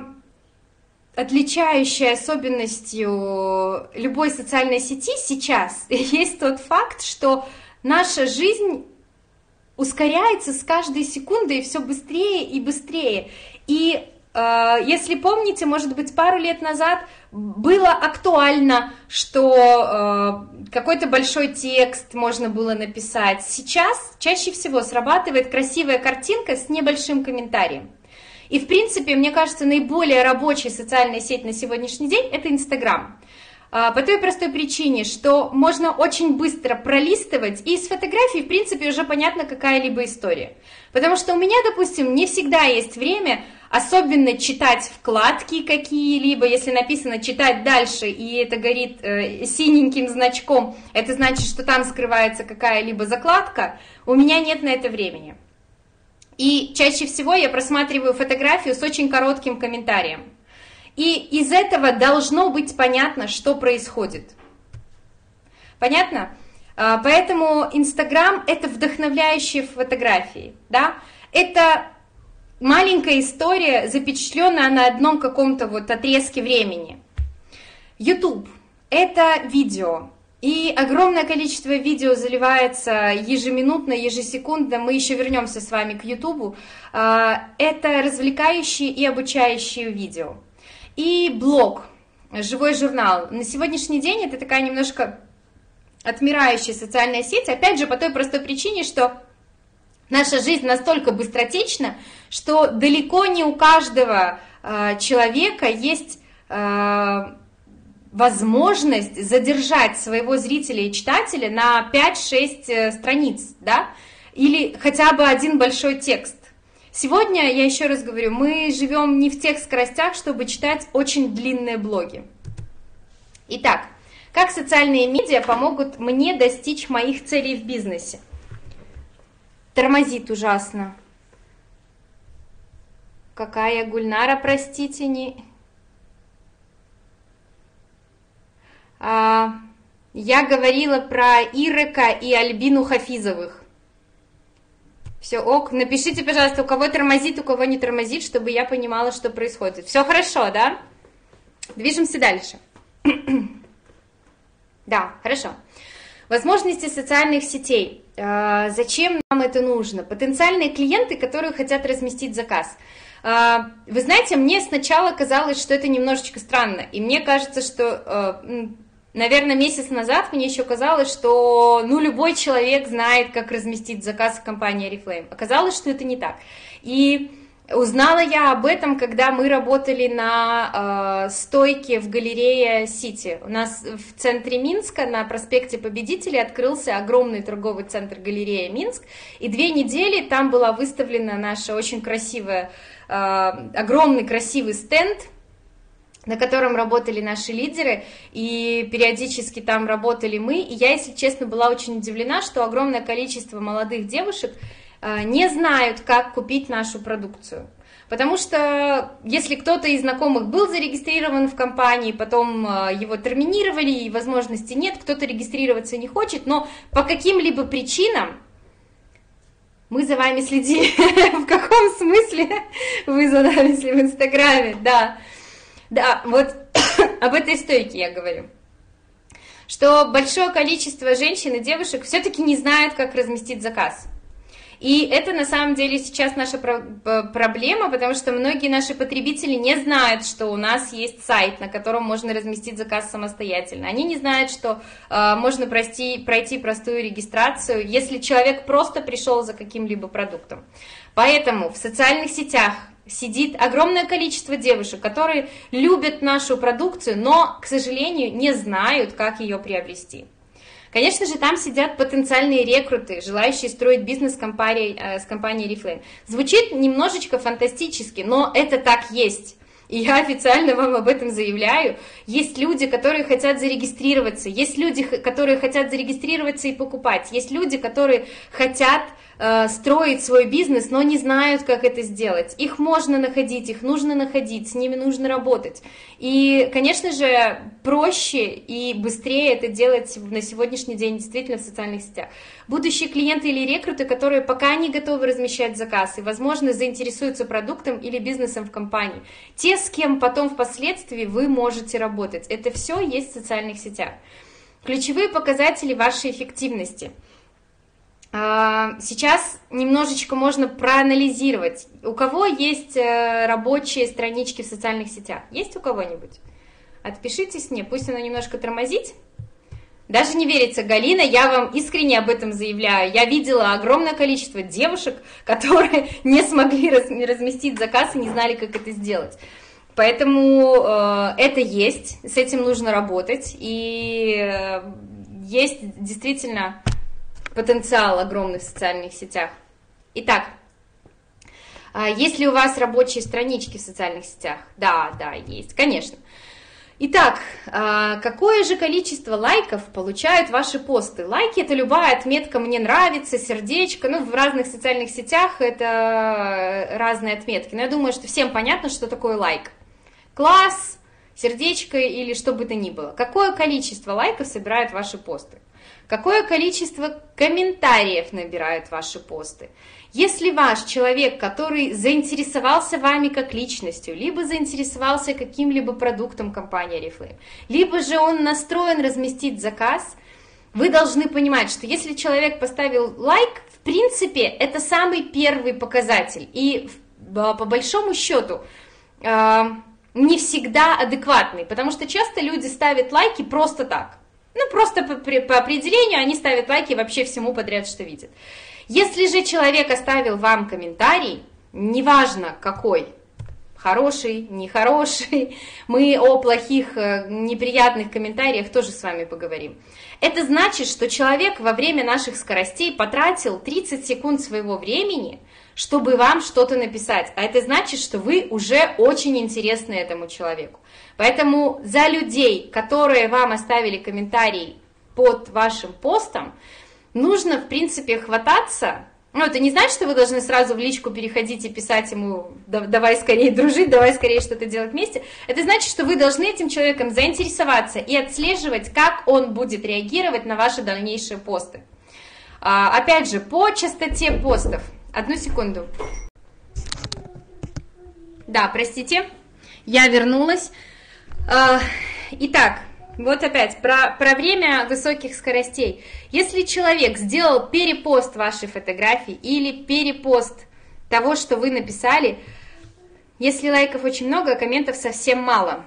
S2: отличающей особенностью любой социальной сети сейчас есть тот факт, что наша жизнь ускоряется с каждой секундой все быстрее и быстрее. И Если помните, может быть, пару лет назад было актуально, что какой-то большой текст можно было написать. Сейчас чаще всего срабатывает красивая картинка с небольшим комментарием. И, в принципе, мне кажется, наиболее рабочая социальная сеть на сегодняшний день – это Инстаграм. По той простой причине, что можно очень быстро пролистывать, и из фотографий, в принципе, уже понятна какая-либо история. Потому что у меня, допустим, не всегда есть время особенно читать вкладки какие-либо, если написано «читать дальше», и это горит синеньким значком, это значит, что там скрывается какая-либо закладка, у меня нет на это времени. И чаще всего я просматриваю фотографию с очень коротким комментарием. И из этого должно быть понятно, что происходит. Понятно? Поэтому Инстаграм – это вдохновляющие фотографии. Да? Это маленькая история, запечатленная на одном каком-то вот отрезке времени. YouTube – это видео. И огромное количество видео заливается ежеминутно, ежесекундно. Мы еще вернемся с вами к YouTube. Это развлекающие и обучающие видео. И блог, живой журнал. На сегодняшний день это такая немножко отмирающая социальная сеть, опять же, по той простой причине, что наша жизнь настолько быстротечна, что далеко не у каждого человека есть возможность задержать своего зрителя и читателя на 5-6 страниц, да, или хотя бы один большой текст. Сегодня, я еще раз говорю, мы живем не в тех скоростях, чтобы читать очень длинные блоги. Итак, как социальные медиа помогут мне достичь моих целей в бизнесе? Тормозит ужасно. Какая Гульнара, простите, не... Я говорила про Ирека и Альбину Хафизовых. Все ок, напишите, пожалуйста, у кого тормозит, у кого не тормозит, чтобы я понимала, что происходит. Все хорошо, да? Движемся дальше. Да, хорошо. Возможности социальных сетей. Зачем нам это нужно? Потенциальные клиенты, которые хотят разместить заказ. Вы знаете, мне сначала казалось, что это немножечко странно. И мне кажется, что... Наверное, месяц назад мне еще казалось, что любой человек знает, как разместить заказ в компании Oriflame. Оказалось, что это не так. И узнала я об этом, когда мы работали на стойке в галерее Сити. У нас в центре Минска, на проспекте Победителей, открылся огромный торговый центр галерея Минск. И 2 недели там была выставлена наша очень красивая, огромный красивый стенд, на котором работали наши лидеры, и периодически там работали мы. И я, если честно, была очень удивлена, что огромное количество молодых девушек не знают, как купить нашу продукцию. Потому что если кто-то из знакомых был зарегистрирован в компании, потом его терминировали, и возможности нет, кто-то регистрироваться не хочет, но по каким-либо причинам мы за вами следили. В каком смысле вы за нами, если в Инстаграме, да. Да, вот об этой стойке я говорю, что большое количество женщин и девушек все-таки не знают, как разместить заказ. И это на самом деле сейчас наша проблема, потому что многие наши потребители не знают, что у нас есть сайт, на котором можно разместить заказ самостоятельно. Они не знают, что можно пройти простую регистрацию, если человек просто пришел за каким-либо продуктом. Поэтому в социальных сетях сидит огромное количество девушек, которые любят нашу продукцию, но, к сожалению, не знают, как ее приобрести. Конечно же, там сидят потенциальные рекруты, желающие строить бизнес с компанией Oriflame. Звучит немножечко фантастически, но это так есть. И я официально вам об этом заявляю. Есть люди, которые хотят зарегистрироваться, есть люди, которые хотят зарегистрироваться и покупать, есть люди, которые хотят строить свой бизнес, но не знают, как это сделать. Их можно находить, их нужно находить, с ними нужно работать. И, конечно же, проще и быстрее это делать на сегодняшний день действительно в социальных сетях. Будущие клиенты или рекруты, которые пока не готовы размещать заказ и, возможно, заинтересуются продуктом или бизнесом в компании. Те, с кем потом впоследствии вы можете работать. Это все есть в социальных сетях. Ключевые показатели вашей эффективности. Сейчас немножечко можно проанализировать. У кого есть рабочие странички в социальных сетях? Есть у кого-нибудь? Отпишитесь мне, пусть оно немножко тормозит. Даже не верится, Галина, я вам искренне об этом заявляю. Я видела огромное количество девушек, которые не смогли разместить заказ и не знали, как это сделать. Поэтому это есть, с этим нужно работать. И есть действительно потенциал огромный в социальных сетях. Итак, есть ли у вас рабочие странички в социальных сетях? Да, есть, конечно. Итак, какое же количество лайков получают ваши посты? Лайки – это любая отметка «мне нравится», сердечко. В разных социальных сетях это разные отметки. Но я думаю, что всем понятно, что такое лайк. Класс, сердечко или что бы то ни было. Какое количество лайков собирают ваши посты? Какое количество комментариев набирают ваши посты? Если ваш человек, который заинтересовался вами как личностью, либо заинтересовался каким-либо продуктом компании Oriflame, либо же он настроен разместить заказ, вы должны понимать, что если человек поставил лайк, в принципе, это самый первый показатель. И по большому счету не всегда адекватный, потому что часто люди ставят лайки просто так. Просто по определению они ставят лайки вообще всему подряд, что видят. Если же человек оставил вам комментарий, неважно какой, хороший, нехороший, мы о плохих, неприятных комментариях тоже с вами поговорим. Это значит, что человек во время наших скоростей потратил 30 секунд своего времени, чтобы вам что-то написать. А это значит, что вы уже очень интересны этому человеку. Поэтому за людей, которые вам оставили комментарий под вашим постом, нужно, в принципе, хвататься. Это не значит, что вы должны сразу в личку переходить и писать ему «давай скорее дружить, давай скорее что-то делать вместе». Это значит, что вы должны этим человеком заинтересоваться и отслеживать, как он будет реагировать на ваши дальнейшие посты. Опять же, по частоте постов. Одну секунду. Да, простите, я вернулась. Итак, вот опять про время высоких скоростей. Если человек сделал перепост вашей фотографии или перепост того, что вы написали, если лайков очень много, а комментов совсем мало,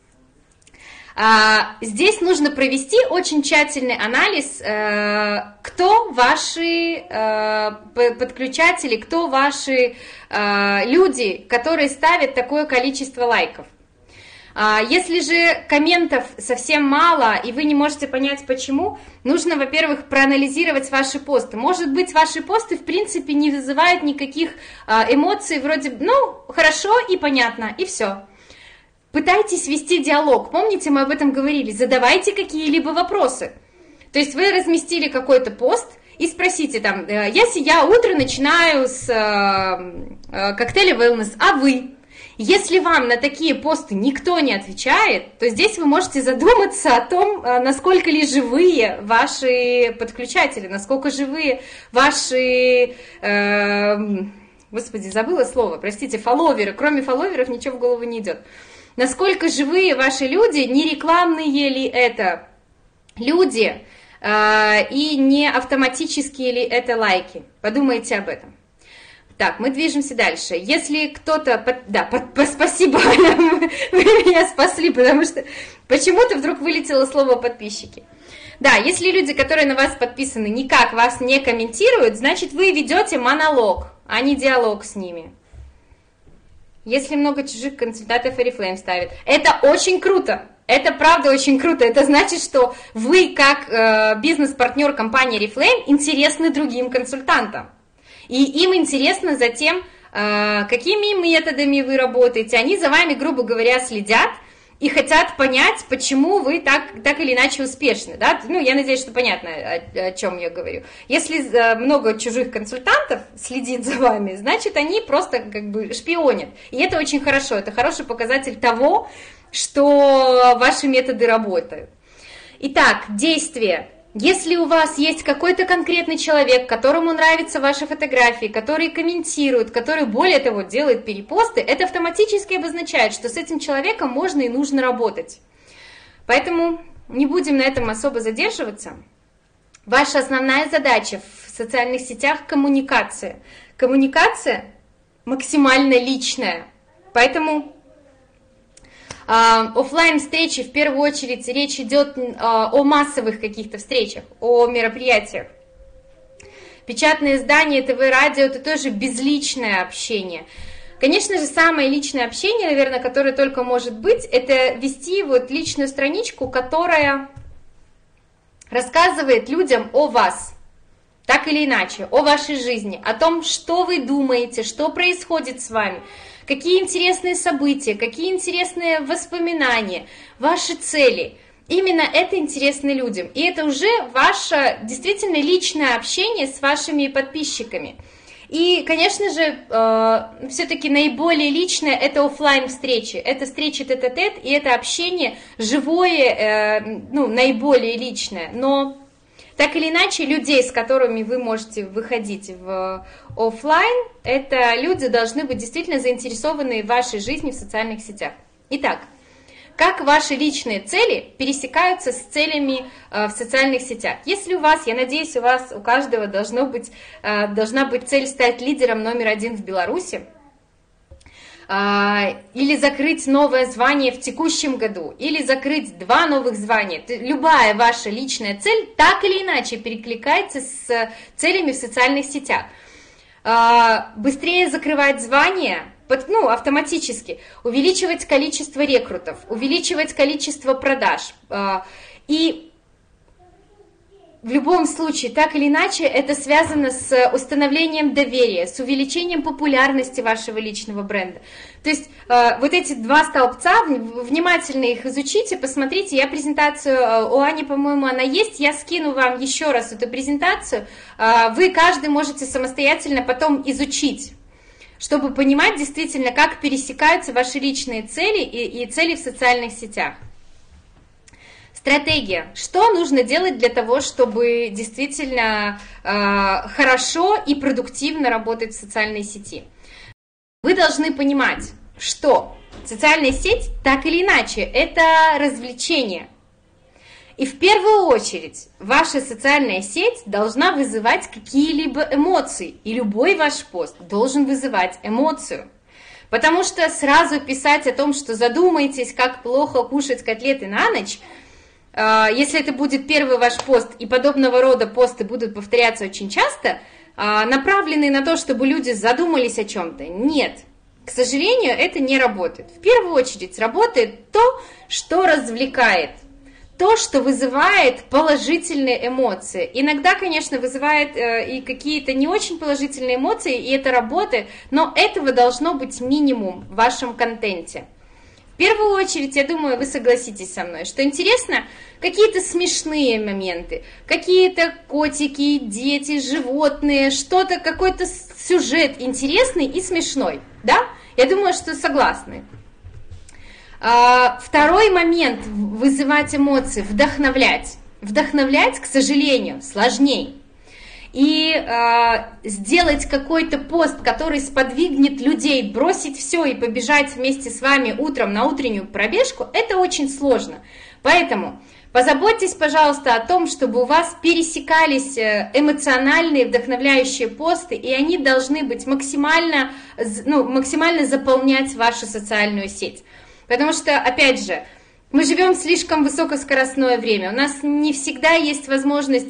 S2: здесь нужно провести очень тщательный анализ, кто ваши подключатели, кто ваши люди, которые ставят такое количество лайков. Если же комментов совсем мало, и вы не можете понять почему, нужно, во-первых, проанализировать ваши посты. Может быть, ваши посты, в принципе, не вызывают никаких эмоций, вроде, хорошо и понятно, и все. Пытайтесь вести диалог. Помните, мы об этом говорили? Задавайте какие-либо вопросы. То есть вы разместили какой-то пост и спросите там, я утро начинаю с коктейля Wellness, а вы? Если вам на такие посты никто не отвечает, то здесь вы можете задуматься о том, насколько ли живые ваши подключатели, насколько живые ваши, господи, забыла слово, простите, фолловеры. Кроме фолловеров ничего в голову не идет. Насколько живые ваши люди, не рекламные ли это люди и не автоматические ли это лайки. Подумайте об этом. Так, мы движемся дальше. Если кто-то... спасибо, вы меня спасли, потому что почему-то вдруг вылетело слово «подписчики». Да, если люди, которые на вас подписаны, никак вас не комментируют, значит, вы ведете монолог, а не диалог с ними. Если много чужих консультантов Oriflame ставит. Это очень круто. Это правда очень круто. Это значит, что вы, как бизнес-партнер компании Oriflame, интересны другим консультантам. И им интересно за тем, какими методами вы работаете. Они за вами, грубо говоря, следят и хотят понять, почему вы так или иначе успешны. Да? Я надеюсь, что понятно, о чем я говорю. Если много чужих консультантов следит за вами, значит, они просто шпионят. И это очень хорошо. Это хороший показатель того, что ваши методы работают. Итак, действия. Если у вас есть какой-то конкретный человек, которому нравятся ваши фотографии, который комментирует, который, более того, делает перепосты, это автоматически обозначает, что с этим человеком можно и нужно работать. Поэтому не будем на этом особо задерживаться. Ваша основная задача в социальных сетях – коммуникация. Коммуникация максимально личная, поэтому офлайн встречи, в первую очередь, речь идет о массовых каких-то встречах, о мероприятиях. Печатные издания, ТВ, радио – это тоже безличное общение. Конечно же, самое личное общение, наверное, которое только может быть, это вести вот личную страничку, которая рассказывает людям о вас, так или иначе, о вашей жизни, о том, что вы думаете, что происходит с вами, какие интересные события, какие интересные воспоминания, ваши цели. Именно это интересно людям. И это уже ваше действительно личное общение с вашими подписчиками. И, конечно же, все-таки наиболее личное – это офлайн встречи. Это встречи тет-а-тет, и это общение живое, наиболее личное. Но так или иначе, людей, с которыми вы можете выходить в офлайн, это люди должны быть действительно заинтересованы в вашей жизни в социальных сетях. Итак, как ваши личные цели пересекаются с целями в социальных сетях? Если у вас, я надеюсь, у каждого должна быть цель стать лидером номер 1 в Беларуси, или закрыть новое звание в текущем году, или закрыть 2 новых звания. Любая ваша личная цель так или иначе перекликается с целями в социальных сетях. Быстрее закрывать звания, автоматически, увеличивать количество рекрутов, увеличивать количество продаж. И в любом случае, так или иначе, это связано с установлением доверия, с увеличением популярности вашего личного бренда. То есть вот эти 2 столбца, внимательно их изучите, посмотрите. Я презентацию, у Ани, по-моему, она есть, я скину вам еще раз эту презентацию. Вы каждый можете самостоятельно потом изучить, чтобы понимать действительно, как пересекаются ваши личные цели и цели в социальных сетях. Стратегия. Что нужно делать для того, чтобы действительно хорошо и продуктивно работать в социальной сети? Вы должны понимать, что социальная сеть, так или иначе, это развлечение. И в первую очередь ваша социальная сеть должна вызывать какие-либо эмоции. И любой ваш пост должен вызывать эмоцию. Потому что сразу писать о том, что задумаетесь, как плохо кушать котлеты на ночь, если это будет первый ваш пост, и подобного рода посты будут повторяться очень часто, направленные на то, чтобы люди задумались о чем-то, нет. К сожалению, это не работает. В первую очередь работает то, что развлекает, то, что вызывает положительные эмоции. Иногда, конечно, вызывает и какие-то не очень положительные эмоции, и это работает, но этого должно быть минимум в вашем контенте. В первую очередь, я думаю, вы согласитесь со мной, что интересно какие-то смешные моменты, какие-то котики, дети, животные, что-то, какой-то сюжет интересный и смешной, да? Я думаю, что согласны. Второй момент – вызывать эмоции, вдохновлять. Вдохновлять, к сожалению, сложнее. И сделать какой-то пост, который сподвигнет людей бросить все и побежать вместе с вами утром на утреннюю пробежку, это очень сложно. Поэтому позаботьтесь, пожалуйста, о том, чтобы у вас пересекались эмоциональные, вдохновляющие посты, и они должны быть максимально заполнять вашу социальную сеть. Потому что, опять же, мы живем в слишком высокоскоростное время. У нас не всегда есть возможность,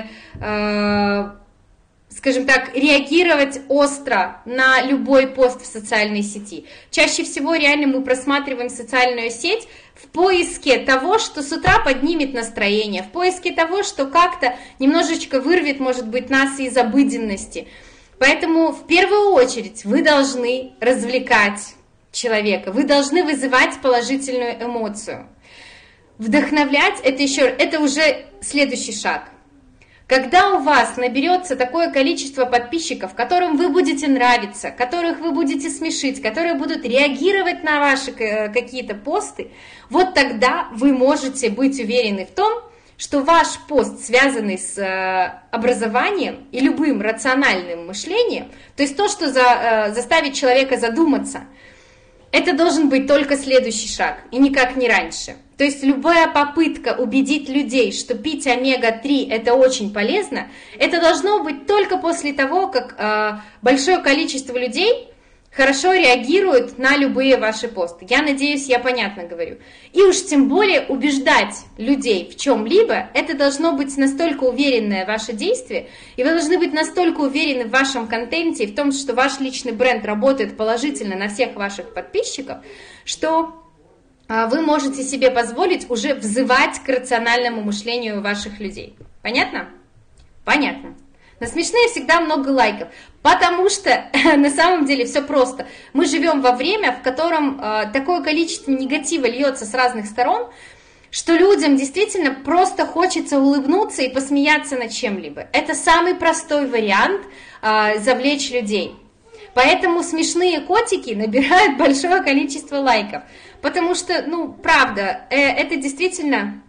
S2: скажем так, реагировать остро на любой пост в социальной сети. Чаще всего реально мы просматриваем социальную сеть в поиске того, что с утра поднимет настроение, в поиске того, что как-то немножечко вырвет, может быть, нас из обыденности. Поэтому в первую очередь вы должны развлекать человека, вы должны вызывать положительную эмоцию. Вдохновлять это уже следующий шаг. Когда у вас наберется такое количество подписчиков, которым вы будете нравиться, которых вы будете смешить, которые будут реагировать на ваши какие-то посты, вот тогда вы можете быть уверены в том, что ваш пост, связанный с образованием и любым рациональным мышлением, то есть то, что заставит человека задуматься, это должен быть только следующий шаг, и никак не раньше. То есть любая попытка убедить людей, что пить омега-3 это очень полезно, это должно быть только после того, как большое количество людей хорошо реагируют на любые ваши посты. Я надеюсь, я понятно говорю. И уж тем более убеждать людей в чем-либо, это должно быть настолько уверенное ваше действие, и вы должны быть настолько уверены в вашем контенте и в том, что ваш личный бренд работает положительно на всех ваших подписчиков, что вы можете себе позволить уже взывать к рациональному мышлению ваших людей. Понятно? Понятно. На смешные всегда много лайков, потому что на самом деле все просто. Мы живем во время, в котором такое количество негатива льется с разных сторон, что людям действительно просто хочется улыбнуться и посмеяться над чем-либо. Это самый простой вариант завлечь людей. Поэтому смешные котики набирают большое количество лайков. Потому что, ну, правда, это действительно...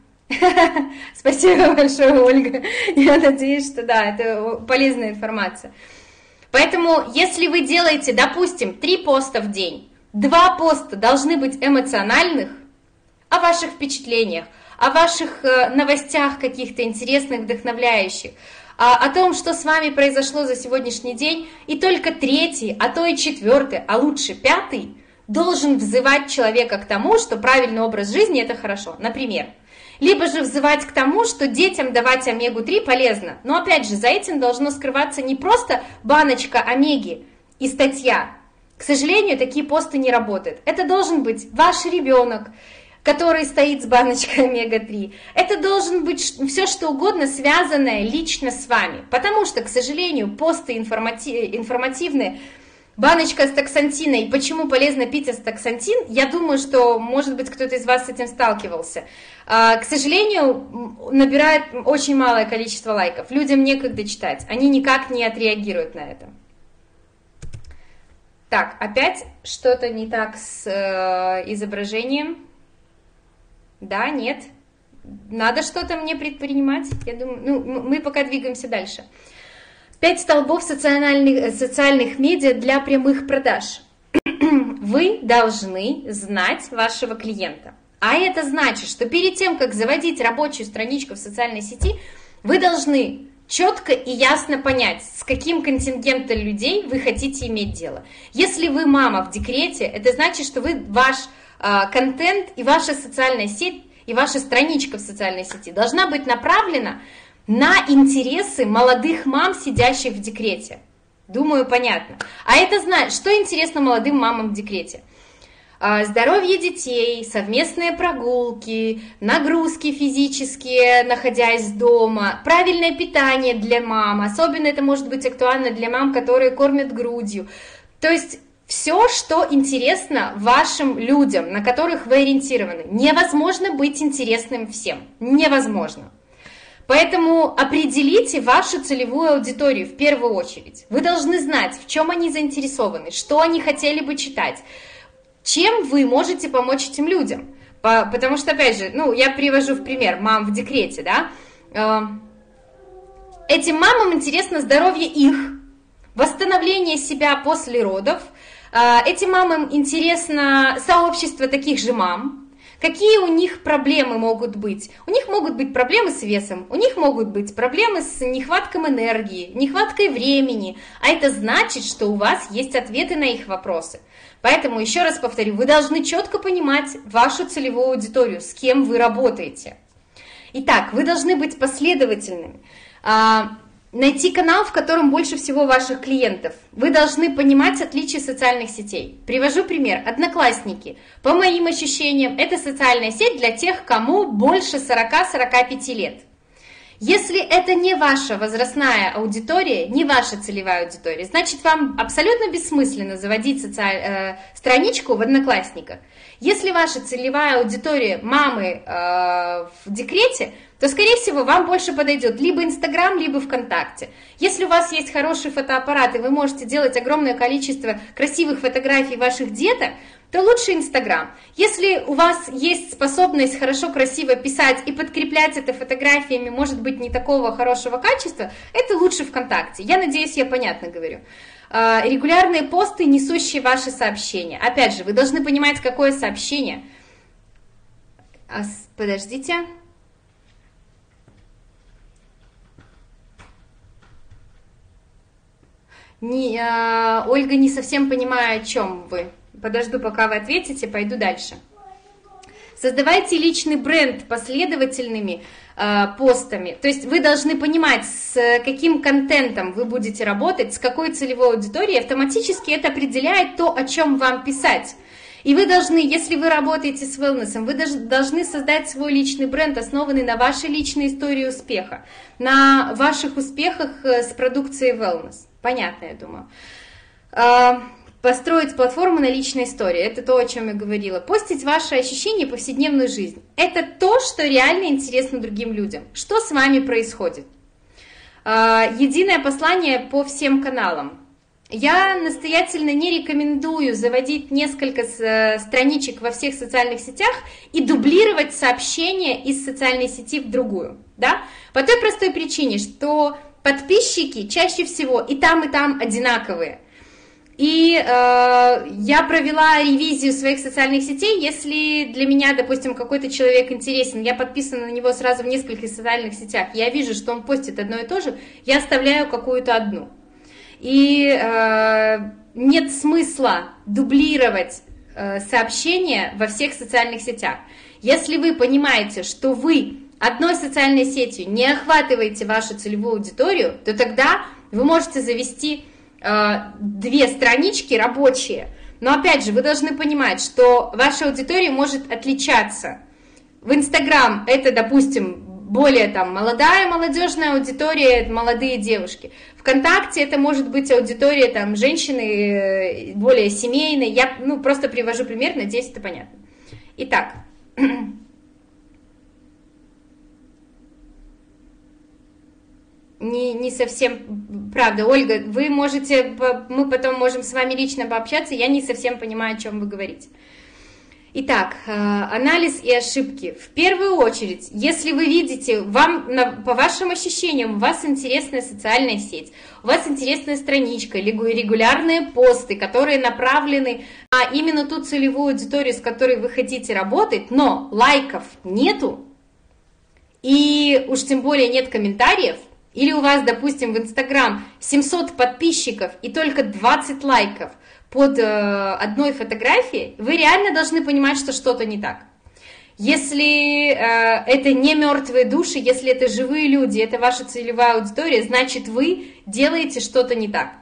S2: Спасибо большое, Ольга. Я надеюсь, что да, это полезная информация. Поэтому, если вы делаете, допустим, 3 поста в день, 2 поста должны быть эмоциональных, о ваших впечатлениях, о ваших новостях каких-то интересных, вдохновляющих, о том, что с вами произошло за сегодняшний день, и только 3, а то и 4, а лучше 5 должен взывать человека к тому, что правильный образ жизни – это хорошо. Например, либо же взывать к тому, что детям давать омегу-3 полезно. Но опять же, за этим должно скрываться не просто баночка омеги и статья. К сожалению, такие посты не работают. Это должен быть ваш ребенок, который стоит с баночкой омега-3. Это должен быть все, что угодно, связанное лично с вами. Потому что, к сожалению, посты информативные, баночка астаксантина и почему полезно пить астаксантин, я думаю, что, может быть, кто-то из вас с этим сталкивался. К сожалению, набирает очень малое количество лайков. Людям некогда читать, они никак не отреагируют на это. Так, опять что-то не так с изображением. Да, нет. Надо что-то мне предпринимать. Я думаю, ну, мы пока двигаемся дальше. 5 столбов социальных медиа для прямых продаж. Вы должны знать вашего клиента. А это значит, что перед тем, как заводить рабочую страничку в социальной сети, вы должны четко и ясно понять, с каким контингентом людей вы хотите иметь дело. Если вы мама в декрете, это значит, что ваш контент и ваша социальная сеть, и ваша страничка в социальной сети должна быть направлена на интересы молодых мам, сидящих в декрете. Думаю, понятно. А это значит, что интересно молодым мамам в декрете? Здоровье детей, совместные прогулки, нагрузки физические, находясь дома, правильное питание для мам. Особенно это может быть актуально для мам, которые кормят грудью. То есть все, что интересно вашим людям, на которых вы ориентированы. Невозможно быть интересным всем. Невозможно. Поэтому определите вашу целевую аудиторию в первую очередь. Вы должны знать, в чем они заинтересованы, что они хотели бы читать, чем вы можете помочь этим людям. Потому что, опять же, ну, я привожу в пример мам в декрете, да. Этим мамам интересно здоровье их, восстановление себя после родов. Этим мамам интересно сообщество таких же мам. Какие у них проблемы могут быть? У них могут быть проблемы с весом, у них могут быть проблемы с нехваткой энергии, нехваткой времени. А это значит, что у вас есть ответы на их вопросы. Поэтому, еще раз повторю, вы должны четко понимать вашу целевую аудиторию, с кем вы работаете. Итак, вы должны быть последовательными. Найти канал, в котором больше всего ваших клиентов. Вы должны понимать отличия социальных сетей. Привожу пример. Одноклассники. По моим ощущениям, это социальная сеть для тех, кому больше 40-45 лет. Если это не ваша возрастная аудитория, не ваша целевая аудитория, значит, вам абсолютно бессмысленно заводить страничку в Одноклассниках. Если ваша целевая аудитория мамы в декрете, то, скорее всего, вам больше подойдет либо Инстаграм, либо ВКонтакте. Если у вас есть хороший фотоаппарат, и вы можете делать огромное количество красивых фотографий ваших деток, то лучше Инстаграм. Если у вас есть способность хорошо, красиво писать и подкреплять это фотографиями, может быть, не такого хорошего качества, это лучше ВКонтакте. Я надеюсь, я понятно говорю. Регулярные посты, несущие ваши сообщения. Опять же, вы должны понимать, какое сообщение. Подождите. Ольга, не совсем понимаю, о чем вы. Подожду, пока вы ответите, пойду дальше. Создавайте личный бренд последовательными постами. То есть вы должны понимать, с каким контентом вы будете работать, с какой целевой аудиторией. Автоматически это определяет то, о чем вам писать. И вы должны, если вы работаете с wellness, вы должны создать свой личный бренд, основанный на вашей личной истории успеха, на ваших успехах с продукцией wellness. Понятно, я думаю. Построить платформу на личной истории. Это то, о чем я говорила. Постить ваши ощущения и повседневную жизнь. Это то, что реально интересно другим людям. Что с вами происходит? Единое послание по всем каналам. Я настоятельно не рекомендую заводить несколько страничек во всех социальных сетях и дублировать сообщения из социальной сети в другую. Да? По той простой причине, что подписчики чаще всего и там одинаковые. И я провела ревизию своих социальных сетей. Если для меня, допустим, какой-то человек интересен, я подписана на него сразу в нескольких социальных сетях, я вижу, что он постит одно и то же, я оставляю какую-то одну. И нет смысла дублировать сообщения во всех социальных сетях. Если вы понимаете, что вы одной социальной сетью не охватываете вашу целевую аудиторию, то тогда вы можете завести две странички рабочие. Но опять же, вы должны понимать, что ваша аудитория может отличаться. В Инстаграм это, допустим, более там молодая, молодежная аудитория, это молодые девушки. ВКонтакте это может быть аудитория там женщины более семейной. Я просто привожу пример, надеюсь, это понятно. Итак. Не совсем правда. Ольга, вы можете, мы потом можем с вами лично пообщаться, я не совсем понимаю, о чем вы говорите. Итак, анализ и ошибки. В первую очередь, если вы видите, по вашим ощущениям, у вас интересная социальная сеть, у вас интересная страничка, регулярные посты, которые направлены на именно ту целевую аудиторию, с которой вы хотите работать, но лайков нету, и уж тем более нет комментариев, или у вас, допустим, в Инстаграм 700 подписчиков и только 20 лайков под одной фотографией, вы реально должны понимать, что что-то не так. Если это не мертвые души, если это живые люди, это ваша целевая аудитория, значит вы делаете что-то не так.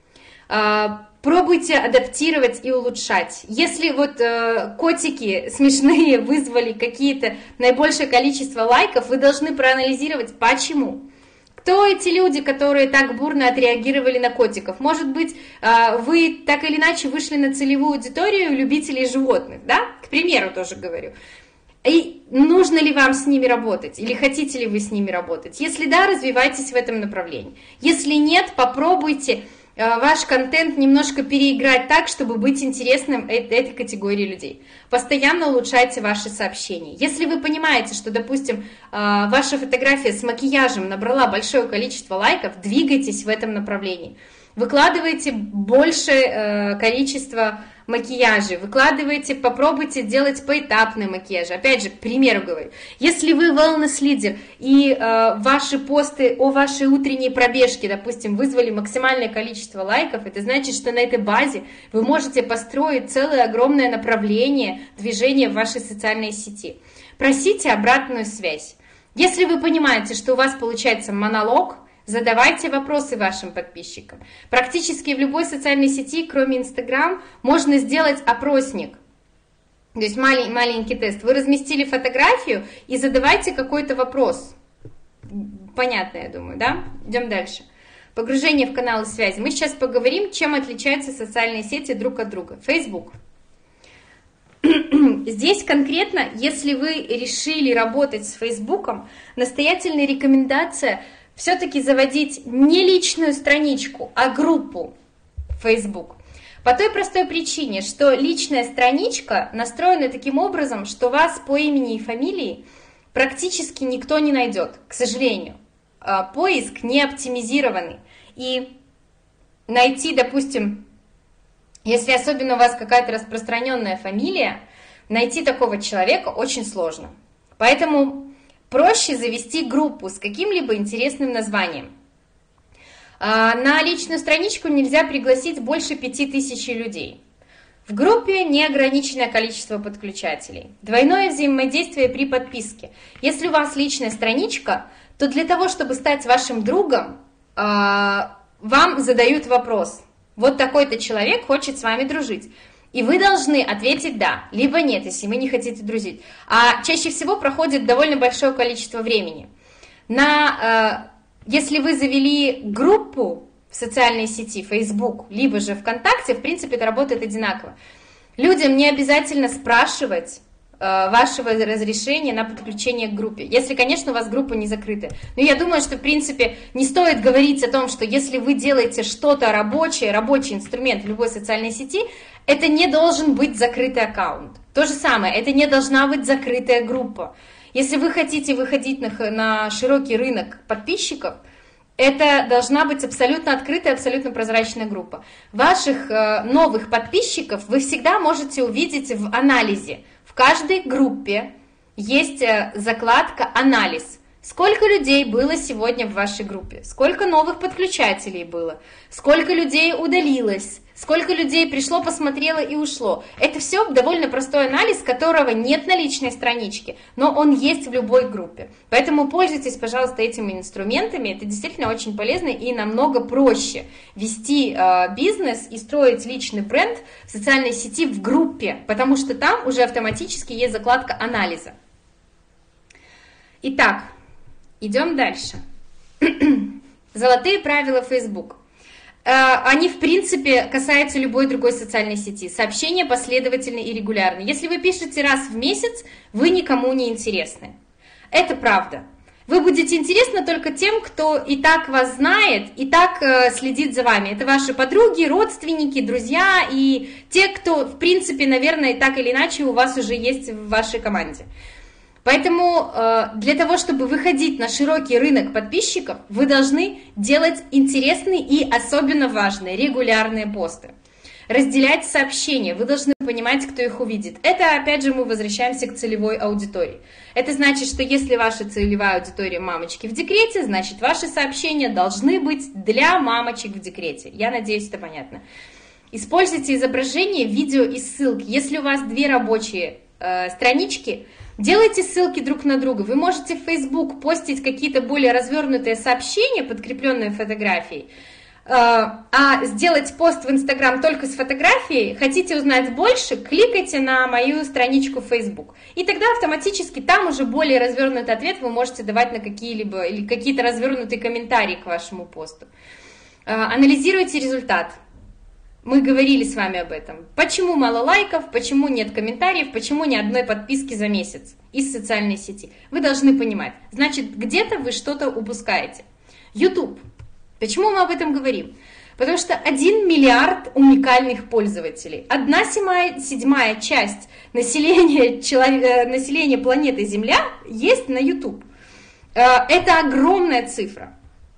S2: Пробуйте адаптировать и улучшать. Если вот котики смешные вызвали какие-то наибольшее количество лайков, вы должны проанализировать, почему. Кто эти люди, которые так бурно отреагировали на котиков? Может быть, вы так или иначе вышли на целевую аудиторию любителей животных, да? К примеру тоже говорю. И нужно ли вам с ними работать? Или хотите ли вы с ними работать? Если да, развивайтесь в этом направлении. Если нет, попробуйте ваш контент немножко переиграть так, чтобы быть интересным этой категории людей. Постоянно улучшайте ваши сообщения. Если вы понимаете, что, допустим, ваша фотография с макияжем набрала большое количество лайков, двигайтесь в этом направлении. Выкладывайте большее количество макияжей, попробуйте делать поэтапный макияж. Опять же, к примеру говорю, если вы wellness-лидер и ваши посты о вашей утренней пробежке, допустим, вызвали максимальное количество лайков, это значит, что на этой базе вы можете построить целое огромное направление движения в вашей социальной сети. Просите обратную связь. Если вы понимаете, что у вас получается монолог, задавайте вопросы вашим подписчикам. Практически в любой социальной сети, кроме Инстаграм, можно сделать опросник. То есть маленький тест. Вы разместили фотографию и задавайте какой-то вопрос. Понятно, я думаю, да? Идем дальше. Погружение в каналы связи. Мы сейчас поговорим, чем отличаются социальные сети друг от друга. Facebook. Здесь конкретно, если вы решили работать с Фейсбуком, настоятельная рекомендация – все-таки заводить не личную страничку, а группу в Facebook. По той простой причине, что личная страничка настроена таким образом, что вас по имени и фамилии практически никто не найдет, к сожалению. Поиск не оптимизированный. И найти, допустим, если особенно у вас какая-то распространенная фамилия, найти такого человека очень сложно. Поэтому проще завести группу с каким-либо интересным названием. На личную страничку нельзя пригласить больше 5000 людей. В группе неограниченное количество подключателей. Двойное взаимодействие при подписке. Если у вас личная страничка, то для того, чтобы стать вашим другом, вам задают вопрос. Вот такой-то человек хочет с вами дружить. И вы должны ответить «да», либо «нет», если вы не хотите дружить. А чаще всего проходит довольно большое количество времени. Если вы завели группу в социальной сети Facebook, либо же ВКонтакте, в принципе, это работает одинаково. Людям не обязательно спрашивать вашего разрешения на подключение к группе, если, конечно, у вас группа не закрытая. Но я думаю, что, в принципе, не стоит говорить о том, что если вы делаете что-то рабочий инструмент в любой социальной сети, это не должен быть закрытый аккаунт. То же самое, это не должна быть закрытая группа. Если вы хотите выходить на широкий рынок подписчиков, это должна быть абсолютно открытая, абсолютно прозрачная группа. Ваших новых подписчиков вы всегда можете увидеть в анализе. В каждой группе есть закладка «Анализ». Сколько людей было сегодня в вашей группе? Сколько новых подключателей было? Сколько людей удалилось? Сколько людей пришло, посмотрело и ушло? Это все довольно простой анализ, которого нет на личной страничке, но он есть в любой группе. Поэтому пользуйтесь, пожалуйста, этими инструментами. Это действительно очень полезно и намного проще вести бизнес и строить личный бренд в социальной сети в группе, потому что там уже автоматически есть закладка анализа. Итак, идем дальше. Золотые правила Facebook. Они, в принципе, касаются любой другой социальной сети. Сообщения последовательны и регулярны. Если вы пишете раз в месяц, вы никому не интересны. Это правда. Вы будете интересны только тем, кто и так вас знает, и так следит за вами. Это ваши подруги, родственники, друзья и те, кто, в принципе, наверное, так или иначе у вас уже есть в вашей команде. Поэтому для того, чтобы выходить на широкий рынок подписчиков, вы должны делать интересные и особенно важные регулярные посты. Разделять сообщения, вы должны понимать, кто их увидит. Это, опять же, мы возвращаемся к целевой аудитории. Это значит, что если ваша целевая аудитория мамочки в декрете, значит, ваши сообщения должны быть для мамочек в декрете. Я надеюсь, это понятно. Используйте изображение, видео и ссылки. Если у вас две рабочие странички, делайте ссылки друг на друга. Вы можете в Facebook постить какие-то более развернутые сообщения, подкрепленные фотографией, а сделать пост в Instagram только с фотографией, хотите узнать больше, кликайте на мою страничку в Facebook. И тогда автоматически там уже более развернутый ответ вы можете давать на какие-либо или какие-то развернутые комментарии к вашему посту. Анализируйте результат. Мы говорили с вами об этом. Почему мало лайков, почему нет комментариев, почему ни одной подписки за месяц из социальной сети. Вы должны понимать, значит, где-то вы что-то упускаете. YouTube. Почему мы об этом говорим? Потому что 1 миллиард уникальных пользователей. 1/7 часть населения планеты Земля есть на YouTube. Это огромная цифра.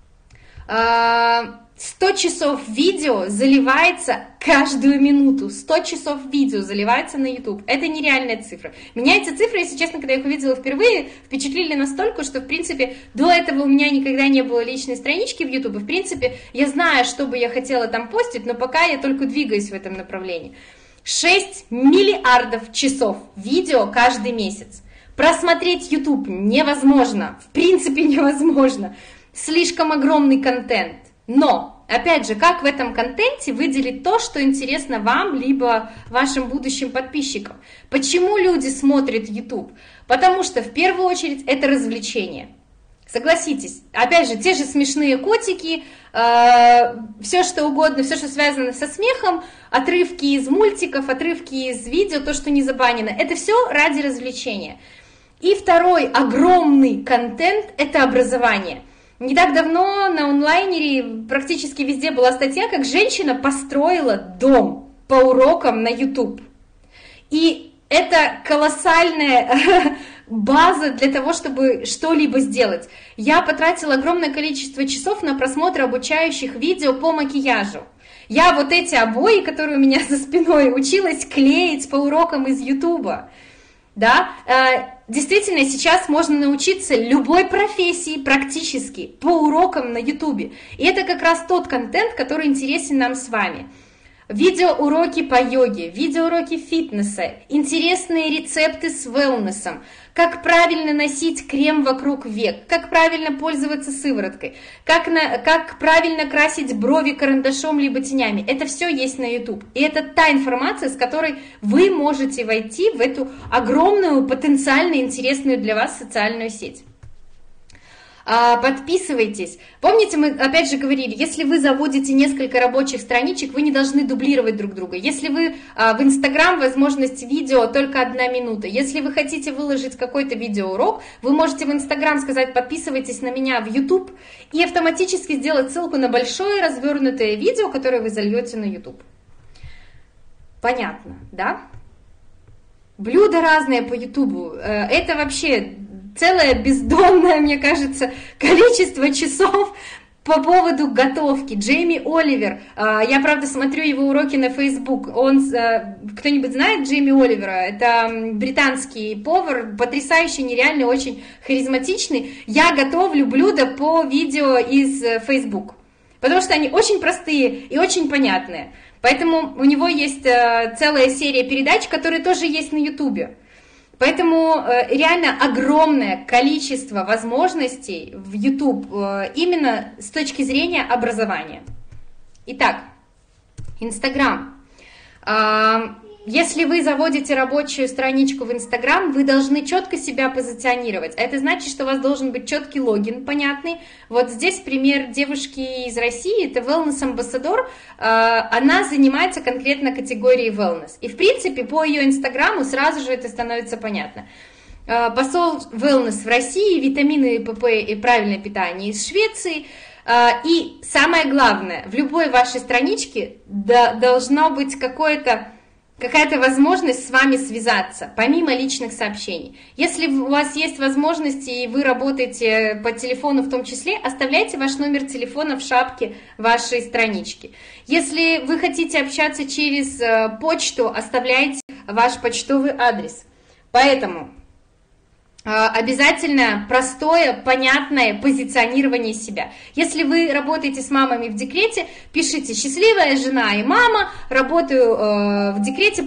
S2: 100 часов видео заливается каждую минуту. 100 часов видео заливается на YouTube. Это нереальная цифра. Меня эти цифры, если честно, когда я их увидела впервые, впечатлили настолько, что, в принципе, до этого у меня никогда не было личной странички в YouTube. В принципе, я знаю, что бы я хотела там постить, но пока я только двигаюсь в этом направлении. 6 миллиардов часов видео каждый месяц. Просмотреть YouTube невозможно. В принципе, невозможно. Слишком огромный контент. Но, опять же, как в этом контенте выделить то, что интересно вам, либо вашим будущим подписчикам? Почему люди смотрят YouTube? Потому что, в первую очередь, это развлечение. Согласитесь, опять же, те же смешные котики, все что угодно, все, что связано со смехом, отрывки из мультиков, отрывки из видео, то, что не забанено, это все ради развлечения. И второй огромный контент – это образование. Не так давно на онлайнере практически везде была статья, как женщина построила дом по урокам на YouTube. И это колоссальная база для того, чтобы что-либо сделать. Я потратила огромное количество часов на просмотр обучающих видео по макияжу. Я вот эти обои, которые у меня за спиной, училась клеить по урокам из Ютуба. Да, действительно, сейчас можно научиться любой профессии практически по урокам на Ютубе. И это как раз тот контент, который интересен нам с вами. Видеоуроки по йоге, видеоуроки фитнеса, интересные рецепты с wellness'ом, как правильно носить крем вокруг век, как правильно пользоваться сывороткой, как правильно красить брови карандашом либо тенями. Это все есть на YouTube. И это та информация, с которой вы можете войти в эту огромную, потенциально интересную для вас социальную сеть. Подписывайтесь. Помните, мы опять же говорили, если вы заводите несколько рабочих страничек, вы не должны дублировать друг друга. Если вы в Инстаграм, возможность видео только 1 минута. Если вы хотите выложить какой-то видеоурок, вы можете в Инстаграм сказать: подписывайтесь на меня в YouTube, и автоматически сделать ссылку на большое развернутое видео, которое вы зальете на YouTube. Понятно, да? Блюда разные по YouTube. Это вообще целое бездонное, мне кажется, количество часов по поводу готовки. Джейми Оливер, я, правда, смотрю его уроки на Facebook. Кто-нибудь знает Джейми Оливера? Это британский повар, потрясающий, нереальный, очень харизматичный. Я готовлю блюда по видео из Facebook, потому что они очень простые и очень понятные. Поэтому у него есть целая серия передач, которые тоже есть на YouTube. Поэтому реально огромное количество возможностей в YouTube именно с точки зрения образования. Итак, Инстаграм. Если вы заводите рабочую страничку в Инстаграм, вы должны четко себя позиционировать. Это значит, что у вас должен быть четкий логин, понятный. Вот здесь пример девушки из России, это wellness-амбассадор. Она занимается конкретно категорией wellness. И в принципе по ее Инстаграму сразу же это становится понятно. Посол wellness в России, витамины, ПП и правильное питание из Швеции. И самое главное, в любой вашей страничке должно быть какая-то возможность с вами связаться, помимо личных сообщений. Если у вас есть возможности и вы работаете по телефону в том числе, оставляйте ваш номер телефона в шапке вашей странички. Если вы хотите общаться через почту, оставляйте ваш почтовый адрес. Поэтому обязательно простое, понятное позиционирование себя. Если вы работаете с мамами в декрете, пишите: счастливая жена и мама, работаю в декрете,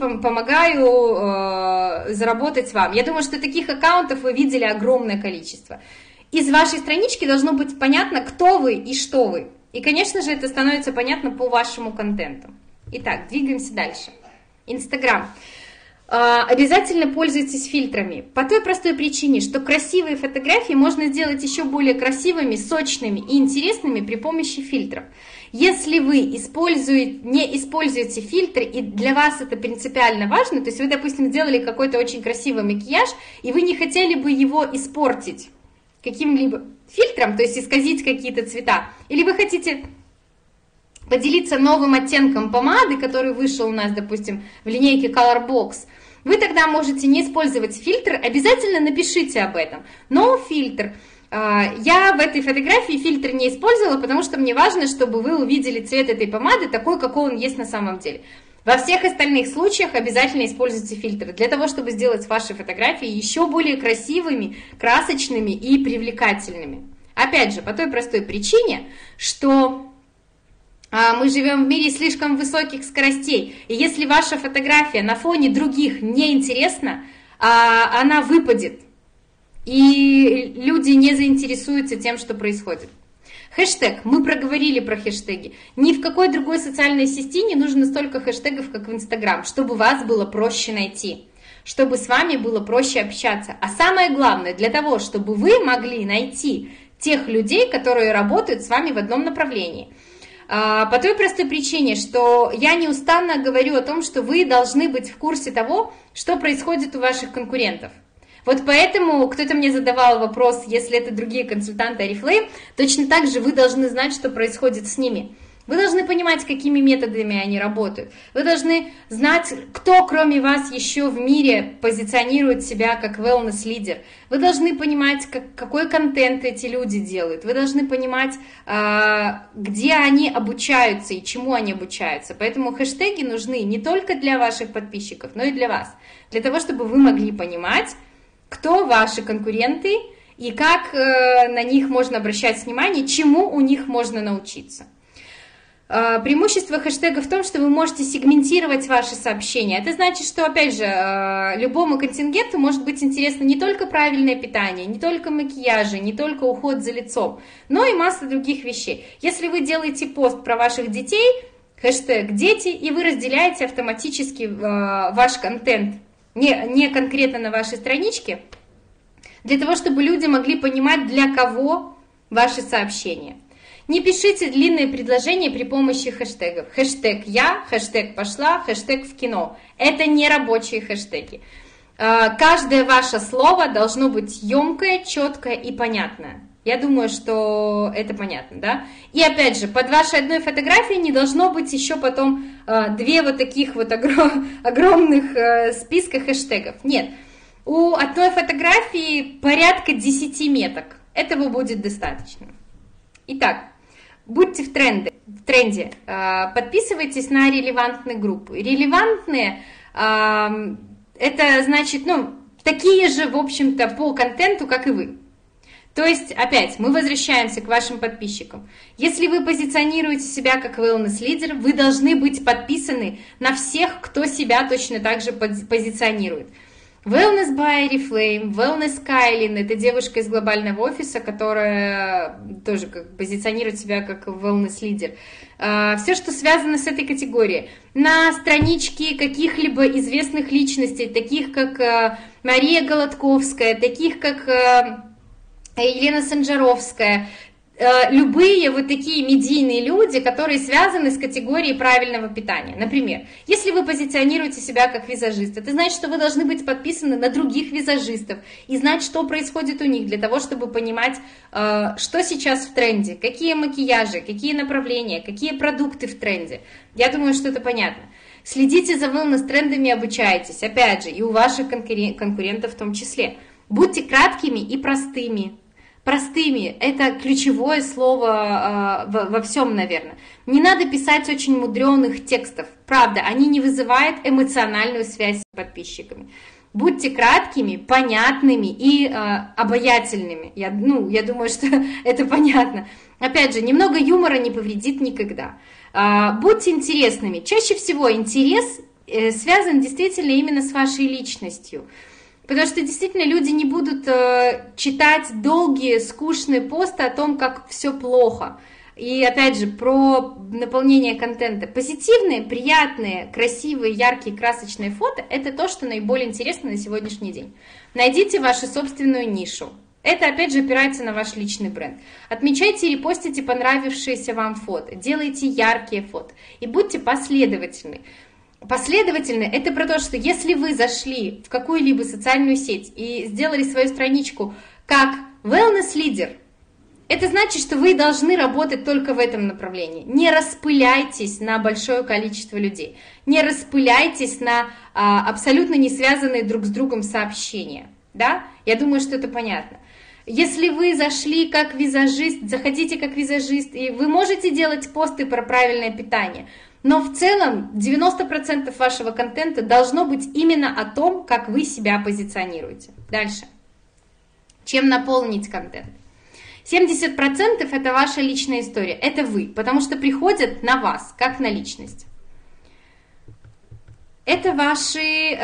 S2: помогаю заработать вам. Я думаю, что таких аккаунтов вы видели огромное количество. Из вашей странички должно быть понятно, кто вы и что вы. И, конечно же, это становится понятно по вашему контенту. Итак, двигаемся дальше. Инстаграм. Обязательно пользуйтесь фильтрами, по той простой причине, что красивые фотографии можно сделать еще более красивыми, сочными и интересными при помощи фильтров. Если вы не используете фильтры, и для вас это принципиально важно, то есть вы, допустим, сделали какой-то очень красивый макияж, и вы не хотели бы его испортить каким-либо фильтром, то есть исказить какие-то цвета, или вы хотите поделиться новым оттенком помады, который вышел у нас, допустим, в линейке Colorbox, вы тогда можете не использовать фильтр, обязательно напишите об этом. Но фильтр. Я в этой фотографии фильтр не использовала, потому что мне важно, чтобы вы увидели цвет этой помады такой, какой он есть на самом деле. Во всех остальных случаях обязательно используйте фильтры, для того, чтобы сделать ваши фотографии еще более красивыми, красочными и привлекательными. Опять же, по той простой причине, что мы живем в мире слишком высоких скоростей, и если ваша фотография на фоне других неинтересна, она выпадет, и люди не заинтересуются тем, что происходит. Хэштег. Мы проговорили про хэштеги. Ни в какой другой социальной сети не нужно столько хэштегов, как в Инстаграм, чтобы вас было проще найти, чтобы с вами было проще общаться. А самое главное, для того, чтобы вы могли найти тех людей, которые работают с вами в одном направлении. По той простой причине, что я неустанно говорю о том, что вы должны быть в курсе того, что происходит у ваших конкурентов. Вот поэтому кто-то мне задавал вопрос, если это другие консультанты Oriflame, точно так же вы должны знать, что происходит с ними. Вы должны понимать, какими методами они работают. Вы должны знать, кто кроме вас еще в мире позиционирует себя как wellness-лидер. Вы должны понимать, какой контент эти люди делают. Вы должны понимать, где они обучаются и чему они обучаются. Поэтому хэштеги нужны не только для ваших подписчиков, но и для вас. Для того, чтобы вы могли понимать, кто ваши конкуренты и как на них можно обращать внимание, чему у них можно научиться. Преимущество хэштега в том, что вы можете сегментировать ваши сообщения. Это значит, что, опять же, любому контингенту может быть интересно не только правильное питание, не только макияжи, не только уход за лицом, но и масса других вещей. Если вы делаете пост про ваших детей, хэштег «дети», и вы разделяете автоматически ваш контент, не конкретно на вашей страничке, для того, чтобы люди могли понимать, для кого ваши сообщения. Не пишите длинные предложения при помощи хэштегов. Хэштег «я», хэштег «пошла», хэштег «в кино». Это не рабочие хэштеги. Каждое ваше слово должно быть емкое, четкое и понятное. Я думаю, что это понятно, да? И опять же, под вашей одной фотографией не должно быть еще потом две вот таких вот огромных списка хэштегов. Нет, у одной фотографии порядка 10 меток. Этого будет достаточно. Итак, будьте в тренде, подписывайтесь на релевантные группы. Релевантные, это значит, такие же, в общем-то, по контенту, как и вы. То есть, опять, мы возвращаемся к вашим подписчикам. Если вы позиционируете себя как wellness-лидер, вы должны быть подписаны на всех, кто себя точно так же позиционирует. Wellness by Reflame, Wellness Kylin, это девушка из глобального офиса, которая тоже позиционирует себя как wellness-лидер. Все, что связано с этой категорией. На страничке каких-либо известных личностей, таких как Мария Голодковская, таких как Елена Санжаровская, любые вот такие медийные люди, которые связаны с категорией правильного питания. Например, если вы позиционируете себя как визажист, это значит, что вы должны быть подписаны на других визажистов и знать, что происходит у них, для того, чтобы понимать, что сейчас в тренде, какие макияжи, какие направления, какие продукты в тренде. Я думаю, что это понятно. Следите за wellness-трендами и обучайтесь, опять же, и у ваших конкурентов в том числе. Будьте краткими и простыми. Простыми – это ключевое слово во всем, наверное. Не надо писать очень мудреных текстов. Правда, они не вызывают эмоциональную связь с подписчиками. Будьте краткими, понятными и обаятельными. Я думаю, что это понятно. Опять же, немного юмора не повредит никогда. Будьте интересными. Чаще всего интерес связан действительно именно с вашей личностью. Потому что действительно люди не будут читать долгие, скучные посты о том, как все плохо. И опять же, про наполнение контента. Позитивные, приятные, красивые, яркие, красочные фото – это то, что наиболее интересно на сегодняшний день. Найдите вашу собственную нишу. Это, опять же, опирается на ваш личный бренд. Отмечайте и репостите понравившиеся вам фото. Делайте яркие фото. И будьте последовательны. Последовательно – это про то, что если вы зашли в какую-либо социальную сеть и сделали свою страничку как wellness-лидер, это значит, что вы должны работать только в этом направлении. Не распыляйтесь на большое количество людей. Не распыляйтесь на абсолютно не связанные друг с другом сообщения. Да? Я думаю, что это понятно. Если вы зашли как визажист, заходите как визажист, и вы можете делать посты про правильное питание – но в целом 90% вашего контента должно быть именно о том, как вы себя позиционируете. Дальше. Чем наполнить контент? 70% это ваша личная история, это вы, потому что приходят на вас, как на личность. Это ваши,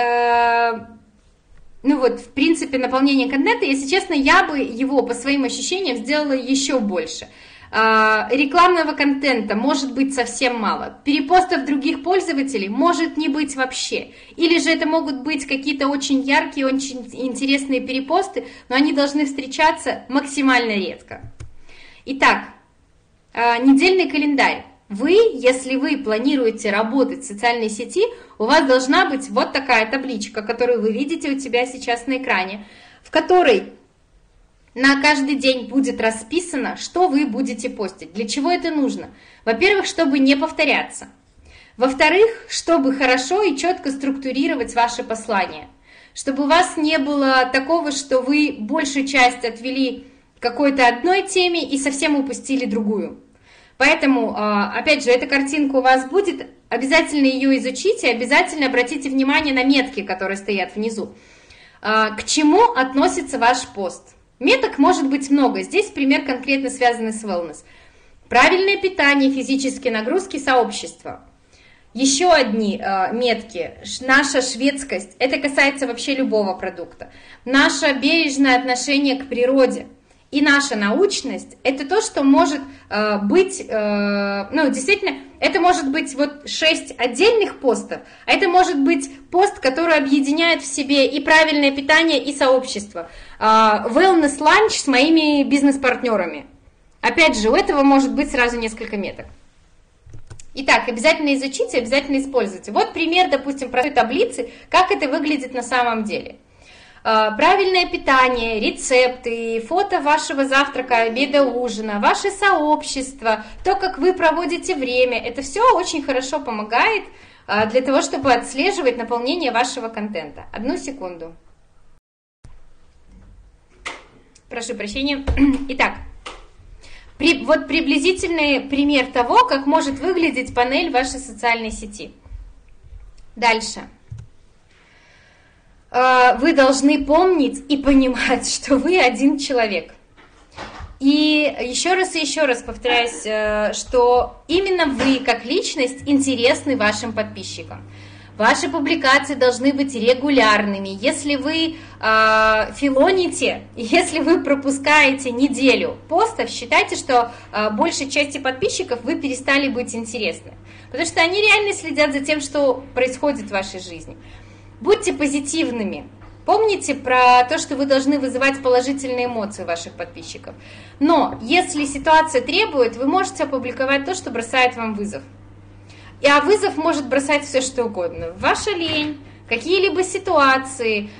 S2: в принципе, наполнение контента. Если честно, я бы его по своим ощущениям сделала еще больше. Рекламного контента может быть совсем мало. Перепостов других пользователей может не быть вообще. Или же это могут быть какие-то очень яркие, очень интересные перепосты, но они должны встречаться максимально редко. Итак, недельный календарь. Если вы планируете работать в социальной сети, у вас должна быть вот такая табличка, которую вы видите у тебя сейчас на экране, в которой на каждый день будет расписано, что вы будете постить. Для чего это нужно? Во-первых, чтобы не повторяться. Во-вторых, чтобы хорошо и четко структурировать ваше послание. Чтобы у вас не было такого, что вы большую часть отвели какой-то одной теме и совсем упустили другую. Поэтому, опять же, эта картинка у вас будет, обязательно ее изучите, обязательно обратите внимание на метки, которые стоят внизу. К чему относится ваш пост? Меток может быть много, здесь пример конкретно связанный с wellness. Правильное питание, физические нагрузки, сообщество. Еще одни метки. Наша шведскость, это касается вообще любого продукта. Наше бережное отношение к природе. И наша научность, это то, что может быть, действительно, это может быть вот 6 отдельных постов, а это может быть пост, который объединяет в себе и правильное питание, и сообщество. Wellness lunch с моими бизнес-партнерами. Опять же, у этого может быть сразу несколько меток. Итак, обязательно изучите, обязательно используйте. Вот пример, допустим, простой таблицы, как это выглядит на самом деле. Правильное питание, рецепты, фото вашего завтрака, обеда, ужина, ваше сообщество, то, как вы проводите время, это все очень хорошо помогает для того, чтобы отслеживать наполнение вашего контента. Одну секунду. Прошу прощения. Итак, вот приблизительный пример того, как может выглядеть панель вашей социальной сети. Дальше. Вы должны помнить и понимать, что вы один человек. И еще раз повторяюсь, что именно вы, как личность, интересны вашим подписчикам. Ваши публикации должны быть регулярными. Если вы филоните, если вы пропускаете неделю постов, считайте, что большей части подписчиков вы перестали быть интересны. Потому что они реально следят за тем, что происходит в вашей жизни. Будьте позитивными. Помните про то, что вы должны вызывать положительные эмоции ваших подписчиков. Но если ситуация требует, вы можете опубликовать то, что бросает вам вызов. А вызов может бросать все, что угодно. Ваша лень, какие-либо ситуации,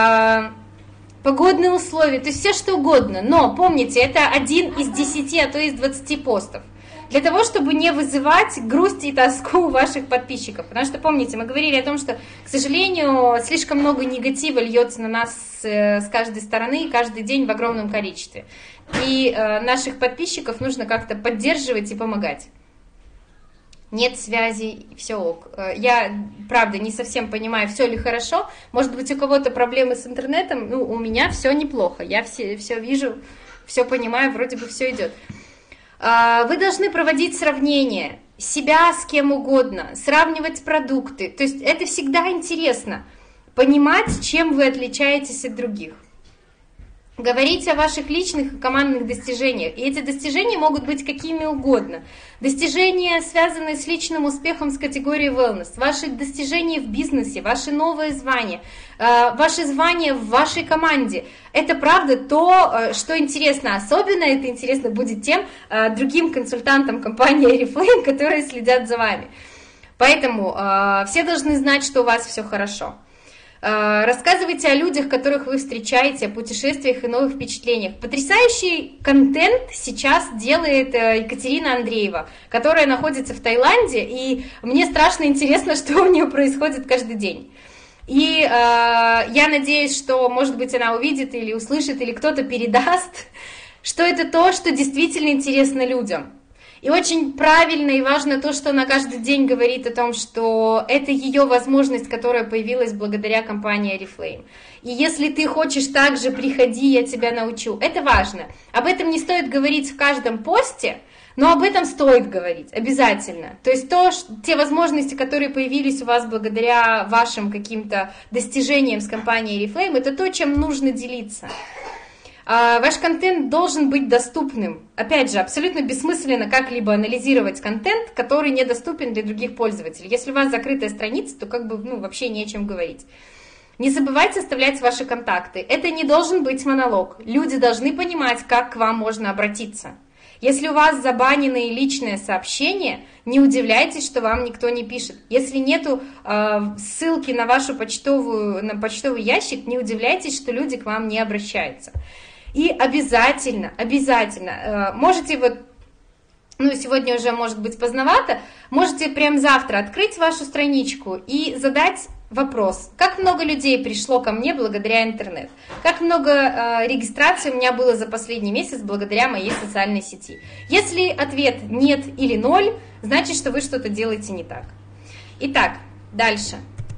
S2: погодные условия, то есть все, что угодно. Но помните, это 1 из 10, а то из 20 постов. Для того, чтобы не вызывать грусть и тоску у ваших подписчиков. Потому что, помните, мы говорили о том, что, к сожалению, слишком много негатива льется на нас с каждой стороны, каждый день в огромном количестве. И наших подписчиков нужно как-то поддерживать и помогать. Нет связи, все ок. Я, правда, не совсем понимаю, все ли хорошо. Может быть, у кого-то проблемы с интернетом, у меня все неплохо. Я все вижу, все понимаю, вроде бы все идет. Вы должны проводить сравнения себя с кем угодно, сравнивать продукты. То есть это всегда интересно, понимать, чем вы отличаетесь от других. Говорить о ваших личных и командных достижениях. И эти достижения могут быть какими угодно. Достижения, связанные с личным успехом с категорией wellness, ваши достижения в бизнесе, ваши новые звания, ваши звания в вашей команде. Это правда то, что интересно. Особенно это интересно будет тем другим консультантам компании Oriflame, которые следят за вами. Поэтому все должны знать, что у вас все хорошо. Рассказывайте о людях, которых вы встречаете, о путешествиях и новых впечатлениях. Потрясающий контент сейчас делает Екатерина Андреева, которая находится в Таиланде, и мне страшно интересно, что у нее происходит каждый день. И я надеюсь, что, может быть, она увидит или услышит, или кто-то передаст, что это то, что действительно интересно людям. И очень правильно и важно то, что она каждый день говорит о том, что это ее возможность, которая появилась благодаря компании Oriflame. И если ты хочешь так же, приходи, я тебя научу. Это важно. Об этом не стоит говорить в каждом посте, но об этом стоит говорить обязательно. То есть те возможности, которые появились у вас благодаря вашим каким-то достижениям с компанией Oriflame, это то, чем нужно делиться. Ваш контент должен быть доступным. Опять же, абсолютно бессмысленно как-либо анализировать контент, который недоступен для других пользователей. Если у вас закрытая страница, то вообще не о чем говорить. Не забывайте оставлять ваши контакты. Это не должен быть монолог. Люди должны понимать, как к вам можно обратиться. Если у вас забанены личные сообщения, не удивляйтесь, что вам никто не пишет. Если нету ссылки на вашу почтовый ящик, не удивляйтесь, что люди к вам не обращаются. И обязательно, можете вот, ну, сегодня уже может быть поздновато, можете прям завтра открыть вашу страничку и задать вопрос, как много людей пришло ко мне благодаря интернету, как много регистраций у меня было за последний месяц благодаря моей социальной сети. Если ответ нет или ноль, значит, что вы что-то делаете не так. Итак, дальше.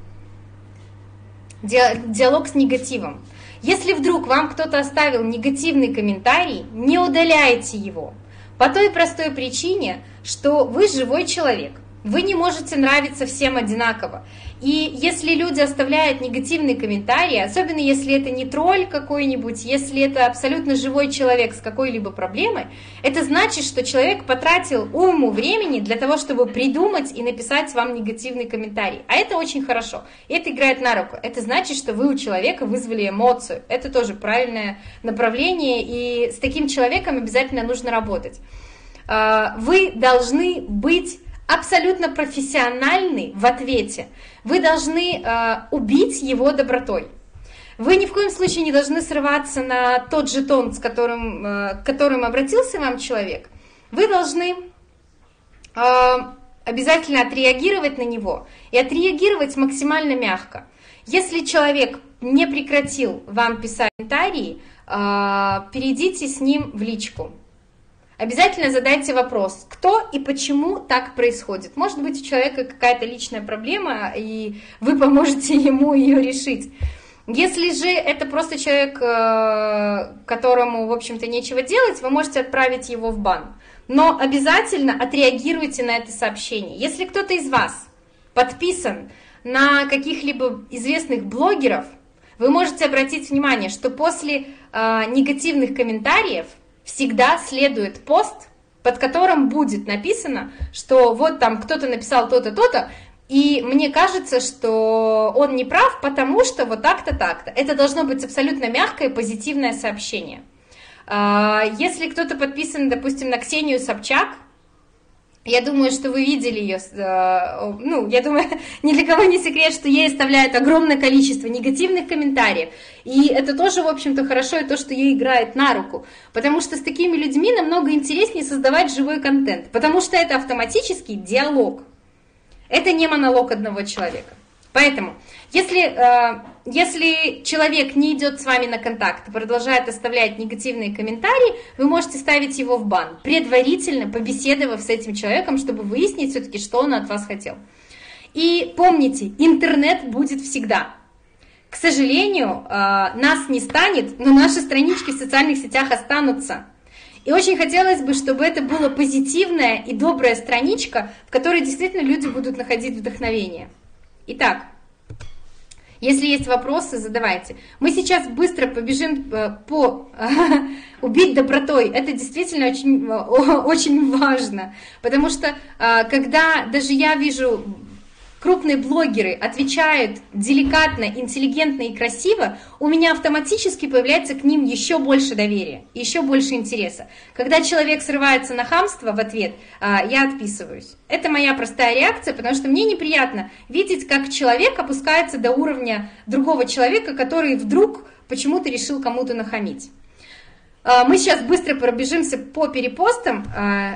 S2: Диалог с негативом. Если вдруг вам кто-то оставил негативный комментарий, не удаляйте его. По той простой причине, что вы живой человек. Вы не можете нравиться всем одинаково. И если люди оставляют негативные комментарии, особенно если это не тролль какой-нибудь, если это абсолютно живой человек с какой-либо проблемой, это значит, что человек потратил уйму времени для того, чтобы придумать и написать вам негативный комментарий. А это очень хорошо. И это играет на руку. Это значит, что вы у человека вызвали эмоцию. Это тоже правильное направление, и с таким человеком обязательно нужно работать. Вы должны быть абсолютно профессиональны в ответе. Вы должны убить его добротой. Вы ни в коем случае не должны срываться на тот же тон, к которым обратился вам человек. Вы должны обязательно отреагировать на него и отреагировать максимально мягко. Если человек не прекратил вам писать комментарии, перейдите с ним в личку. Обязательно задайте вопрос, кто и почему так происходит. Может быть, у человека какая-то личная проблема, и вы поможете ему ее решить. Если же это просто человек, которому, в общем-то, нечего делать, вы можете отправить его в бан. Но обязательно отреагируйте на это сообщение. Если кто-то из вас подписан на каких-либо известных блогеров, вы можете обратить внимание, что после негативных комментариев всегда следует пост, под которым будет написано, что вот там кто-то написал то-то, то-то, и мне кажется, что он не прав, потому что вот так-то, так-то. Это должно быть абсолютно мягкое, позитивное сообщение. Если кто-то подписан, допустим, на Ксению Собчак, я думаю, что вы видели ее, ну, я думаю, ни для кого не секрет, что ей оставляют огромное количество негативных комментариев, и это тоже, в общем-то, хорошо, и то, что ей играет на руку, потому что с такими людьми намного интереснее создавать живой контент, потому что это автоматический диалог, это не монолог одного человека. Поэтому, если человек не идет с вами на контакт и продолжает оставлять негативные комментарии, вы можете ставить его в бан, предварительно побеседовав с этим человеком, чтобы выяснить все-таки, что он от вас хотел. И помните, интернет будет всегда. К сожалению, нас не станет, но наши странички в социальных сетях останутся. И очень хотелось бы, чтобы это была позитивная и добрая страничка, в которой действительно люди будут находить вдохновение. Итак, если есть вопросы, задавайте. Мы сейчас быстро побежим по убить добротой. Это действительно очень, очень важно, потому что когда даже я вижу, крупные блогеры отвечают деликатно, интеллигентно и красиво, у меня автоматически появляется к ним еще больше доверия, еще больше интереса. Когда человек срывается на хамство в ответ, я отписываюсь. Это моя простая реакция, потому что мне неприятно видеть, как человек опускается до уровня другого человека, который вдруг почему-то решил кому-то нахамить. Мы сейчас быстро пробежимся по перепостам.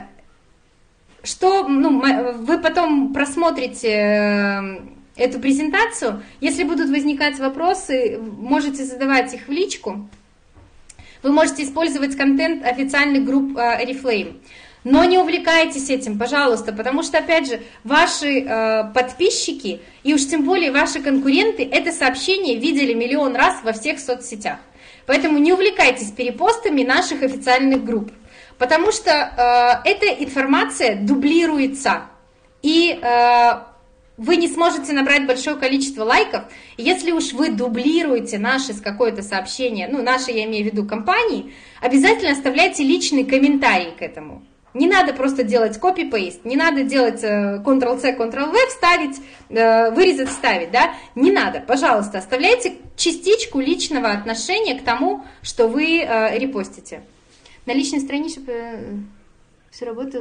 S2: Что, вы потом просмотрите эту презентацию. Если будут возникать вопросы, можете задавать их в личку. Вы можете использовать контент официальных групп Oriflame. Но не увлекайтесь этим, пожалуйста, потому что, опять же, ваши подписчики и уж тем более ваши конкуренты это сообщение видели миллион раз во всех соцсетях. Поэтому не увлекайтесь перепостами наших официальных групп. Потому что эта информация дублируется, и вы не сможете набрать большое количество лайков. Если уж вы дублируете наше какое-то сообщение, наше я имею в виду компании, обязательно оставляйте личный комментарий к этому. Не надо просто делать copy-paste, не надо делать Ctrl-C, Ctrl-V, вставить, вырезать, вставить, да? Не надо, пожалуйста, оставляйте частичку личного отношения к тому, что вы репостите. На личной странице все работает.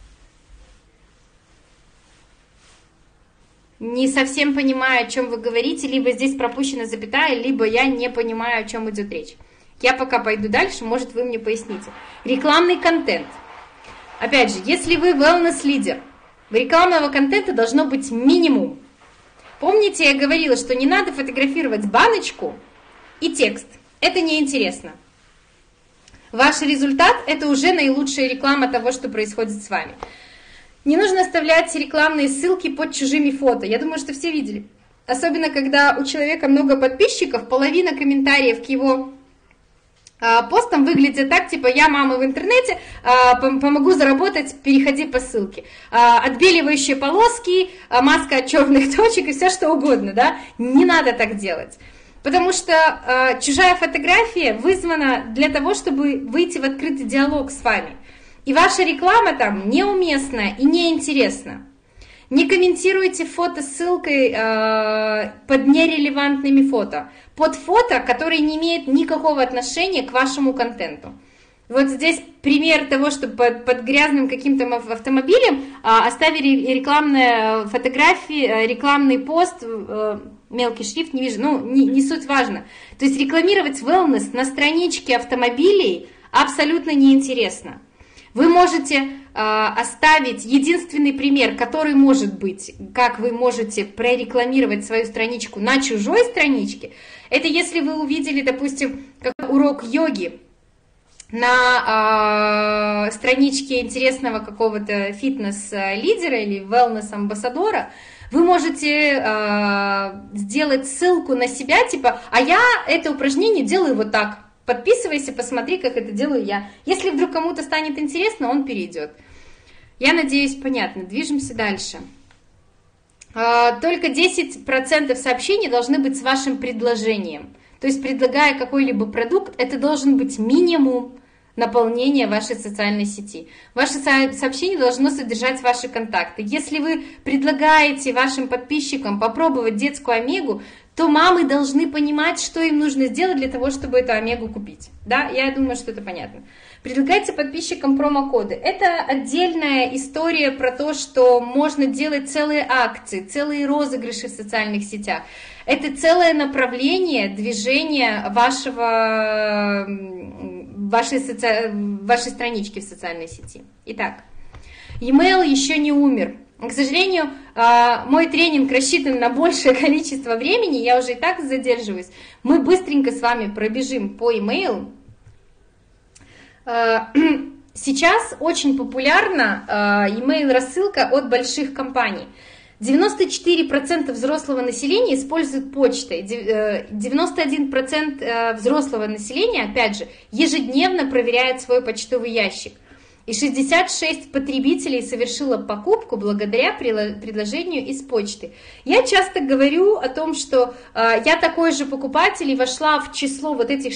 S2: Не совсем понимаю, о чем вы говорите, либо здесь пропущена запятая, либо я не понимаю, о чем идет речь. Я пока пойду дальше, может, вы мне поясните. Рекламный контент. Опять же, если вы wellness-лидер, рекламного контента должно быть минимум. Помните, я говорила, что не надо фотографировать баночку и текст. Это неинтересно. Ваш результат – это уже наилучшая реклама того, что происходит с вами. Не нужно оставлять рекламные ссылки под чужими фото. Я думаю, что все видели. Особенно, когда у человека много подписчиков, половина комментариев к его постам выглядит так, типа «я мама в интернете, помогу заработать, переходи по ссылке». Отбеливающие полоски, маска от черных точек и все что угодно, да? Не надо так делать. Потому что чужая фотография вызвана для того, чтобы выйти в открытый диалог с вами. И ваша реклама там неуместна и неинтересна. Не комментируйте фото ссылкой под нерелевантными фото. Под фото, которые не имеют никакого отношения к вашему контенту. Вот здесь пример того, что под грязным каким-то автомобилем оставили рекламные фотографии, рекламный пост, мелкий шрифт, не вижу, ну не суть важно. То есть рекламировать wellness на страничке автомобилей абсолютно неинтересно. Вы можете оставить единственный пример, который может быть, как вы можете прорекламировать свою страничку на чужой страничке. Это если вы увидели, допустим, как урок йоги на страничке интересного какого-то фитнес-лидера или wellness-амбассадора, вы можете сделать ссылку на себя, типа, а я это упражнение делаю вот так. Подписывайся, посмотри, как это делаю я. Если вдруг кому-то станет интересно, он перейдет. Я надеюсь, понятно. Движемся дальше. Только 10% сообщений должны быть с вашим предложением. То есть, предлагая какой-либо продукт, это должен быть минимум наполнения вашей социальной сети. Ваше сообщение должно содержать ваши контакты. Если вы предлагаете вашим подписчикам попробовать детскую омегу, то мамы должны понимать, что им нужно сделать для того, чтобы эту омегу купить. Да, я думаю, что это понятно. Предлагайте подписчикам промокоды. Это отдельная история про то, что можно делать целые акции, целые розыгрыши в социальных сетях. Это целое направление движения вашей странички в социальной сети. Итак, e-mail еще не умер. К сожалению, мой тренинг рассчитан на большее количество времени, я уже и так задерживаюсь. Мы быстренько с вами пробежим по e-mail. Сейчас очень популярна e-mail рассылка от больших компаний. 94% взрослого населения используют почту, 91% взрослого населения, опять же, ежедневно проверяет свой почтовый ящик. И 66 потребителей совершило покупку благодаря предложению из почты. Я часто говорю о том, что я такой же покупатель и вошла в число вот этих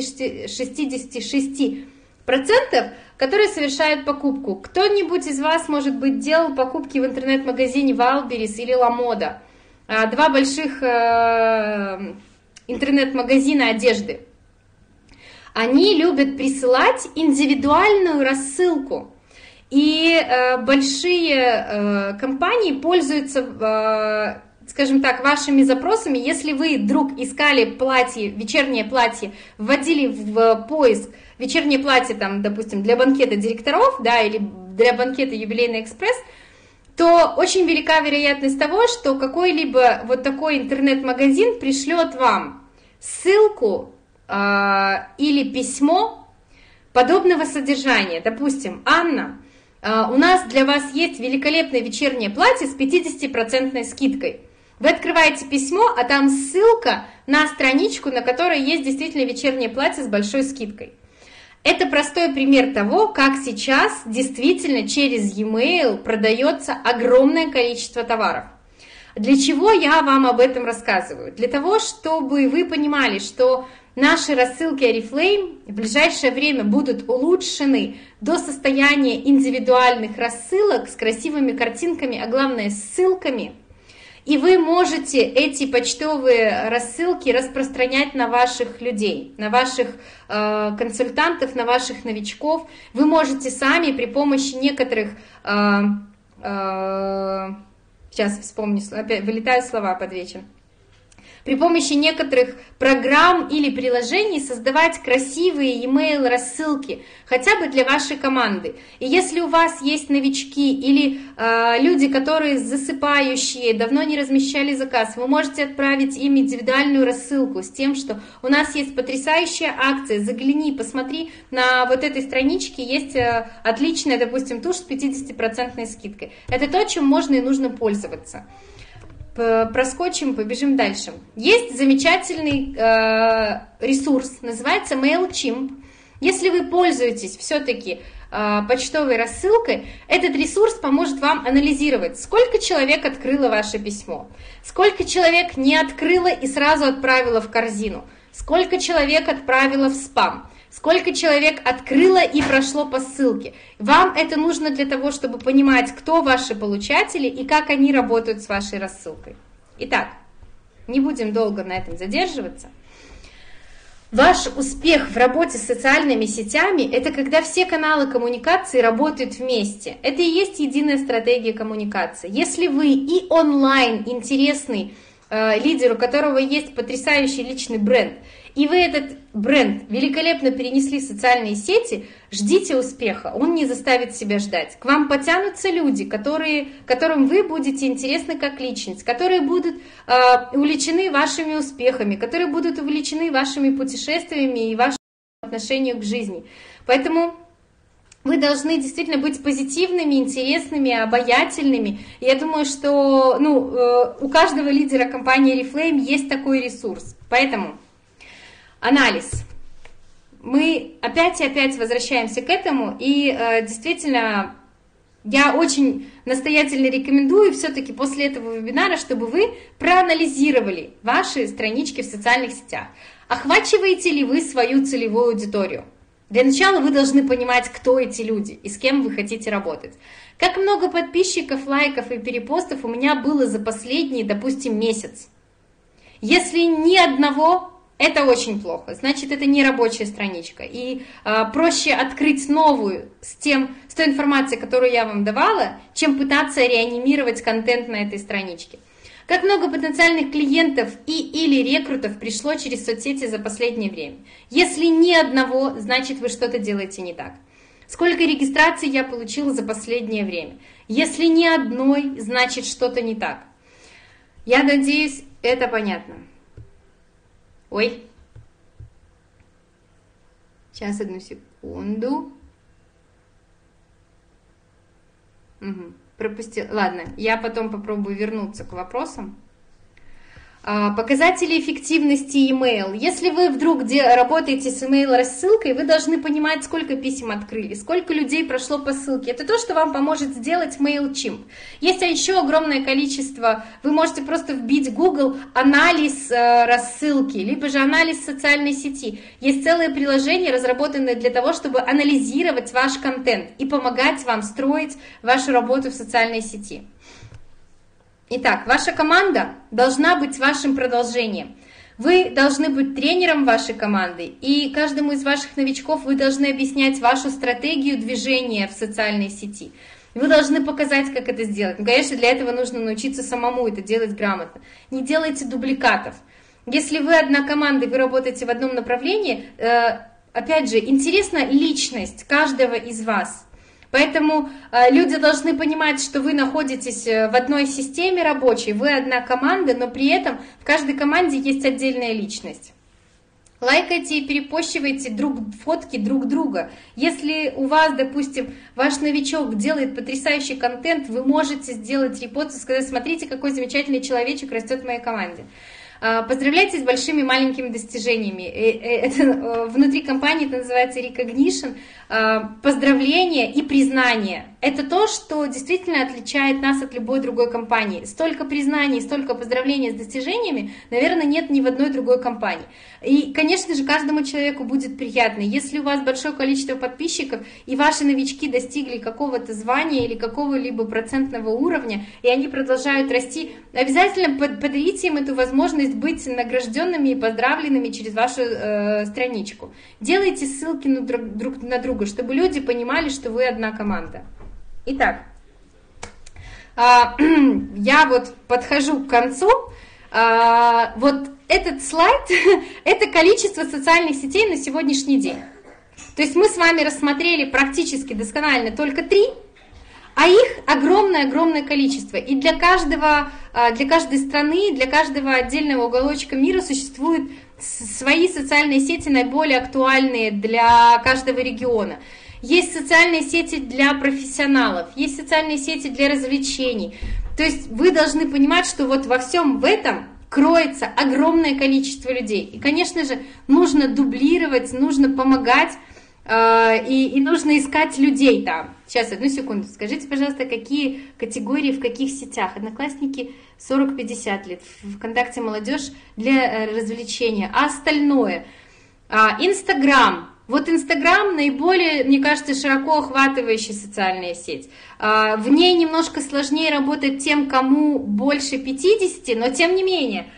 S2: 66%, которые совершают покупку. Кто-нибудь из вас, может быть, делал покупки в интернет-магазине Wildberries или LaModa? Два больших интернет-магазина одежды. Они любят присылать индивидуальную рассылку. И большие компании пользуются, скажем так, вашими запросами. Если вы вдруг искали платье, вечернее платье, вводили в поиск вечернее платье, там, допустим, для банкета директоров, да, или для банкета Юбилейный экспресс, то очень велика вероятность того, что какой-либо вот такой интернет-магазин пришлет вам ссылку или письмо подобного содержания. Допустим, Анна, у нас для вас есть великолепное вечернее платье с 50% скидкой. Вы открываете письмо, а там ссылка на страничку, на которой есть действительно вечернее платье с большой скидкой. Это простой пример того, как сейчас действительно через e-mail продается огромное количество товаров. Для чего я вам об этом рассказываю? Для того, чтобы вы понимали, что наши рассылки Oriflame в ближайшее время будут улучшены до состояния индивидуальных рассылок с красивыми картинками, а главное с ссылками. И вы можете эти почтовые рассылки распространять на ваших людей, на ваших консультантов, на ваших новичков. Вы можете сами при помощи некоторых, сейчас вспомню, опять вылетают слова под вечер. при помощи некоторых программ или приложений создавать красивые e-mail рассылки, хотя бы для вашей команды. И если у вас есть новички или люди, которые засыпающие, давно не размещали заказ, вы можете отправить им индивидуальную рассылку с тем, что у нас есть потрясающая акция, загляни, посмотри, на вот этой страничке есть отличная, допустим, тушь с 50% скидкой. Это то, чем можно и нужно пользоваться. Проскочим, побежим дальше. Есть замечательный ресурс, называется MailChimp. Если вы пользуетесь все-таки почтовой рассылкой, этот ресурс поможет вам анализировать, сколько человек открыло ваше письмо, сколько человек не открыло и сразу отправило в корзину, сколько человек отправило в спам, сколько человек открыло и прошло по ссылке. Вам это нужно для того, чтобы понимать, кто ваши получатели и как они работают с вашей рассылкой. Итак, не будем долго на этом задерживаться. Ваш успех в работе с социальными сетями – это когда все каналы коммуникации работают вместе. Это и есть единая стратегия коммуникации. Если вы и онлайн интересный лидер, у которого есть потрясающий личный бренд, и вы этот бренд великолепно перенесли в социальные сети, ждите успеха, он не заставит себя ждать. К вам потянутся люди, которым вы будете интересны как личность, которые будут увлечены вашими успехами, которые будут увлечены вашими путешествиями и вашим отношением к жизни. Поэтому вы должны действительно быть позитивными, интересными, обаятельными. И я думаю, что у каждого лидера компании Oriflame есть такой ресурс. Поэтому анализ. Мы опять и опять возвращаемся к этому. И действительно, я очень настоятельно рекомендую все-таки после этого вебинара, чтобы вы проанализировали ваши странички в социальных сетях. Охвачиваете ли вы свою целевую аудиторию? Для начала вы должны понимать, кто эти люди и с кем вы хотите работать. Как много подписчиков, лайков и перепостов у меня было за последний, допустим, месяц. Если ни одного, это очень плохо, значит, это не рабочая страничка. И проще открыть новую с той информацией, которую я вам давала, чем пытаться реанимировать контент на этой страничке. Как много потенциальных клиентов или рекрутов пришло через соцсети за последнее время? Если ни одного, значит, вы что-то делаете не так. Сколько регистраций я получила за последнее время? Если ни одной, значит, что-то не так. Я надеюсь, это понятно. Ой. Сейчас, одну секунду. Угу. Пропустил. Ладно, я потом попробую вернуться к вопросам. Показатели эффективности email. Если вы вдруг работаете с email-рассылкой, вы должны понимать, сколько писем открыли, сколько людей прошло по ссылке. Это то, что вам поможет сделать MailChimp. Есть еще огромное количество, вы можете просто вбить в Google анализ рассылки, либо же анализ социальной сети. Есть целое приложение, разработанное для того, чтобы анализировать ваш контент и помогать вам строить вашу работу в социальной сети. Итак, ваша команда должна быть вашим продолжением. Вы должны быть тренером вашей команды, и каждому из ваших новичков вы должны объяснять вашу стратегию движения в социальной сети. Вы должны показать, как это сделать. Конечно, для этого нужно научиться самому это делать грамотно. Не делайте дубликатов. Если вы одна команда, и вы работаете в одном направлении, опять же, интересна личность каждого из вас. Поэтому люди должны понимать, что вы находитесь в одной системе рабочей, вы одна команда, но при этом в каждой команде есть отдельная личность. Лайкайте и перепощивайте фотки друг друга. Если у вас, допустим, ваш новичок делает потрясающий контент, вы можете сделать репост и сказать: смотрите, какой замечательный человечек растет в моей команде. Поздравляйте с большими маленькими достижениями. Это, внутри компании это называется recognition, поздравление и признание. Это то, что действительно отличает нас от любой другой компании. Столько признаний, столько поздравлений с достижениями, наверное, нет ни в одной другой компании. И, конечно же, каждому человеку будет приятно. Если у вас большое количество подписчиков, и ваши новички достигли какого-то звания или какого-либо процентного уровня, и они продолжают расти, обязательно подарите им эту возможность быть награжденными и поздравленными через вашу страничку. Делайте ссылки друг на друга, чтобы люди понимали, что вы одна команда. Итак, я вот подхожу к концу. Вот этот слайд – это количество социальных сетей на сегодняшний день. То есть мы с вами рассмотрели практически досконально только 3, а их огромное-огромное количество. И для каждой страны, для каждого отдельного уголочка мира существуют свои социальные сети, наиболее актуальные для каждого региона. Есть социальные сети для профессионалов, есть социальные сети для развлечений. То есть вы должны понимать, что вот во всем в этом кроется огромное количество людей. И, конечно же, нужно дублировать, нужно помогать, и нужно искать людей там. Сейчас, одну секунду. Скажите, пожалуйста, какие категории, в каких сетях? Одноклассники 40-50 лет, ВКонтакте молодежь для развлечения, а остальное? Инстаграм. Вот Инстаграм наиболее, мне кажется, широко охватывающая социальная сеть. В ней немножко сложнее работать тем, кому больше 50, но тем не менее,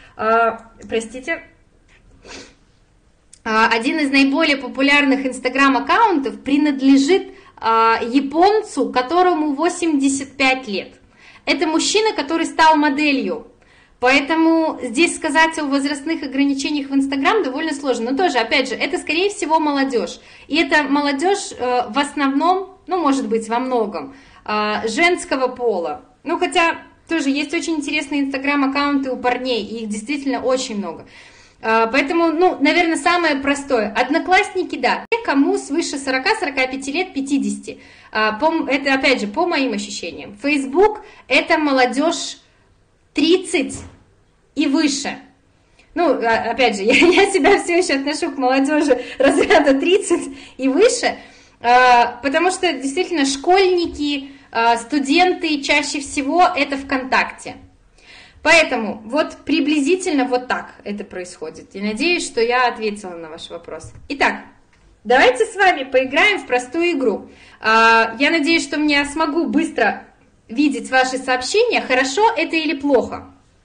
S2: один из наиболее популярных Инстаграм-аккаунтов принадлежит японцу, которому 85 лет. Это мужчина, который стал моделью. Поэтому здесь сказать о возрастных ограничениях в Инстаграм довольно сложно. Но тоже, опять же, это, скорее всего, молодежь. И это молодежь в основном, ну, может быть, во многом, женского пола. Ну, хотя тоже есть очень интересные Инстаграм-аккаунты у парней, и их действительно очень много. Поэтому, ну, наверное, самое простое. Одноклассники, да, те, кому свыше 40, 45 лет, 50. Это, опять же, по моим ощущениям. Facebook – это молодежь 30 и выше. Ну, опять же, я себя все еще отношу к молодежи разряда 30 и выше, потому что, действительно, школьники, студенты чаще всего это ВКонтакте. Поэтому вот приблизительно вот так это происходит. И надеюсь, что я ответила на ваш вопрос. Итак, давайте с вами поиграем в простую игру. Я надеюсь, что я смогу быстро видеть ваши сообщения, хорошо это или плохо.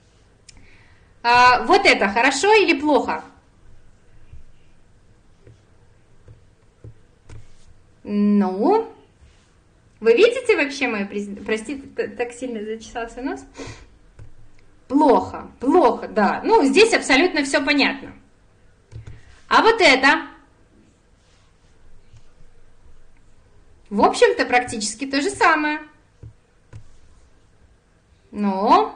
S2: Вот это, хорошо или плохо? Ну, вы видите вообще мою презентацию? Простите, так сильно зачесался нос. Плохо, плохо, да. Ну, здесь абсолютно все понятно. А вот это? В общем-то, практически то же самое. Ну,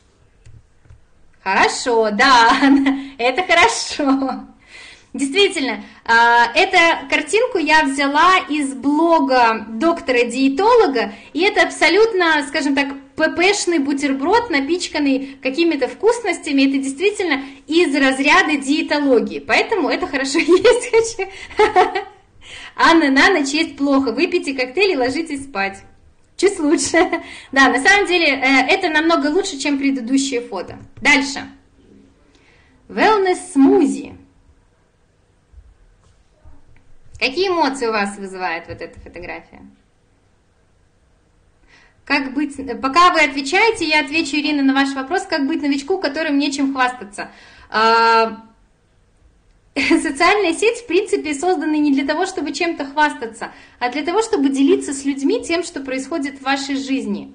S2: хорошо, да, это хорошо. Действительно, эту картинку я взяла из блога доктора-диетолога, и это абсолютно, скажем так, ППшный бутерброд, напичканный какими-то вкусностями, это действительно из разряда диетологии, поэтому это хорошо есть. А на ночь есть плохо, выпейте коктейль и ложитесь спать. Чуть лучше. Да, на самом деле это намного лучше, чем предыдущие фото. Дальше. Wellness смузи. Какие эмоции у вас вызывает вот эта фотография? Как быть, пока вы отвечаете, я отвечу, Ирина, на ваш вопрос, как быть новичку, которым нечем хвастаться. Социальная сеть, в принципе, создана не для того, чтобы чем-то хвастаться, а для того, чтобы делиться с людьми тем, что происходит в вашей жизни.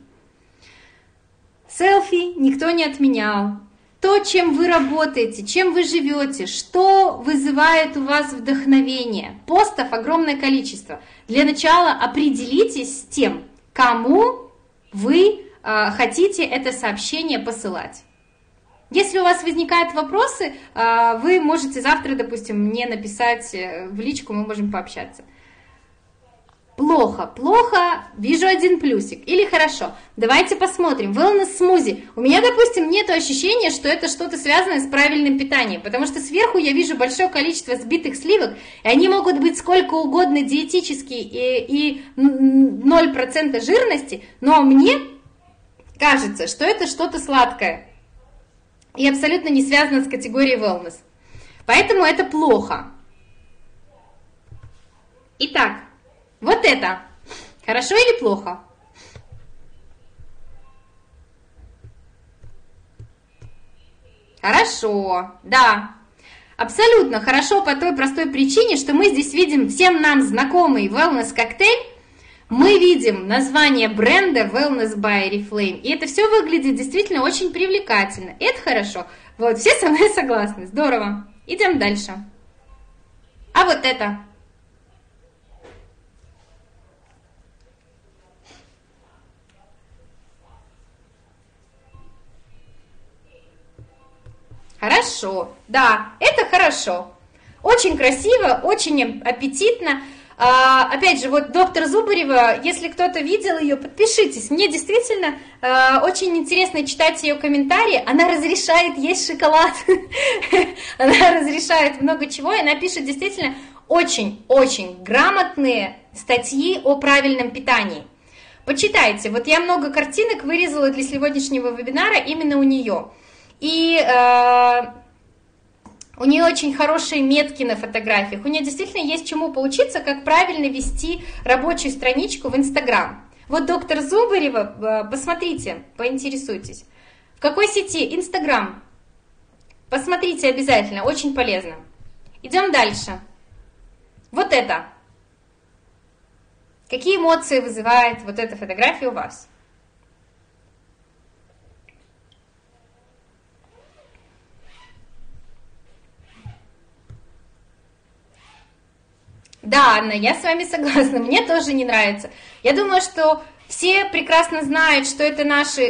S2: Селфи никто не отменял. То, чем вы работаете, чем вы живете, что вызывает у вас вдохновение. Постов огромное количество. Для начала определитесь с тем, кому вы хотите это сообщение посылать. Если у вас возникают вопросы, вы можете завтра, допустим, мне написать в личку, мы можем пообщаться. Плохо, плохо, вижу один плюсик. Или хорошо, давайте посмотрим. Wellness смузи. У меня, допустим, нет ощущения, что это что-то связанное с правильным питанием, потому что сверху я вижу большое количество сбитых сливок, и они могут быть сколько угодно диетические и 0% жирности, но мне кажется, что это что-то сладкое и абсолютно не связано с категорией wellness. Поэтому это плохо. Итак, вот это. Хорошо или плохо? Хорошо, да. Абсолютно хорошо по той простой причине, что мы здесь видим всем нам знакомый wellness коктейль. Мы видим название бренда Wellness by Oriflame, и это все выглядит действительно очень привлекательно. Это хорошо. Вот, все со мной согласны, здорово. Идем дальше. А вот это. Хорошо, да, это хорошо. Очень красиво, очень аппетитно. Опять же, вот доктор Зубарева, если кто-то видел ее, подпишитесь. Мне действительно очень интересно читать ее комментарии. Она разрешает есть шоколад, она разрешает много чего, и она пишет действительно очень-очень грамотные статьи о правильном питании. Почитайте, вот я много картинок вырезала для сегодняшнего вебинара именно у нее. И у нее очень хорошие метки на фотографиях, у нее действительно есть чему поучиться, как правильно вести рабочую страничку в Инстаграм. Вот доктор Зубарева, посмотрите, поинтересуйтесь. В какой сети? Инстаграм. Посмотрите обязательно, очень полезно. Идем дальше. Вот это. Какие эмоции вызывает вот эта фотография у вас? Да, Анна, я с вами согласна, мне тоже не нравится. Я думаю, что все прекрасно знают, что это наши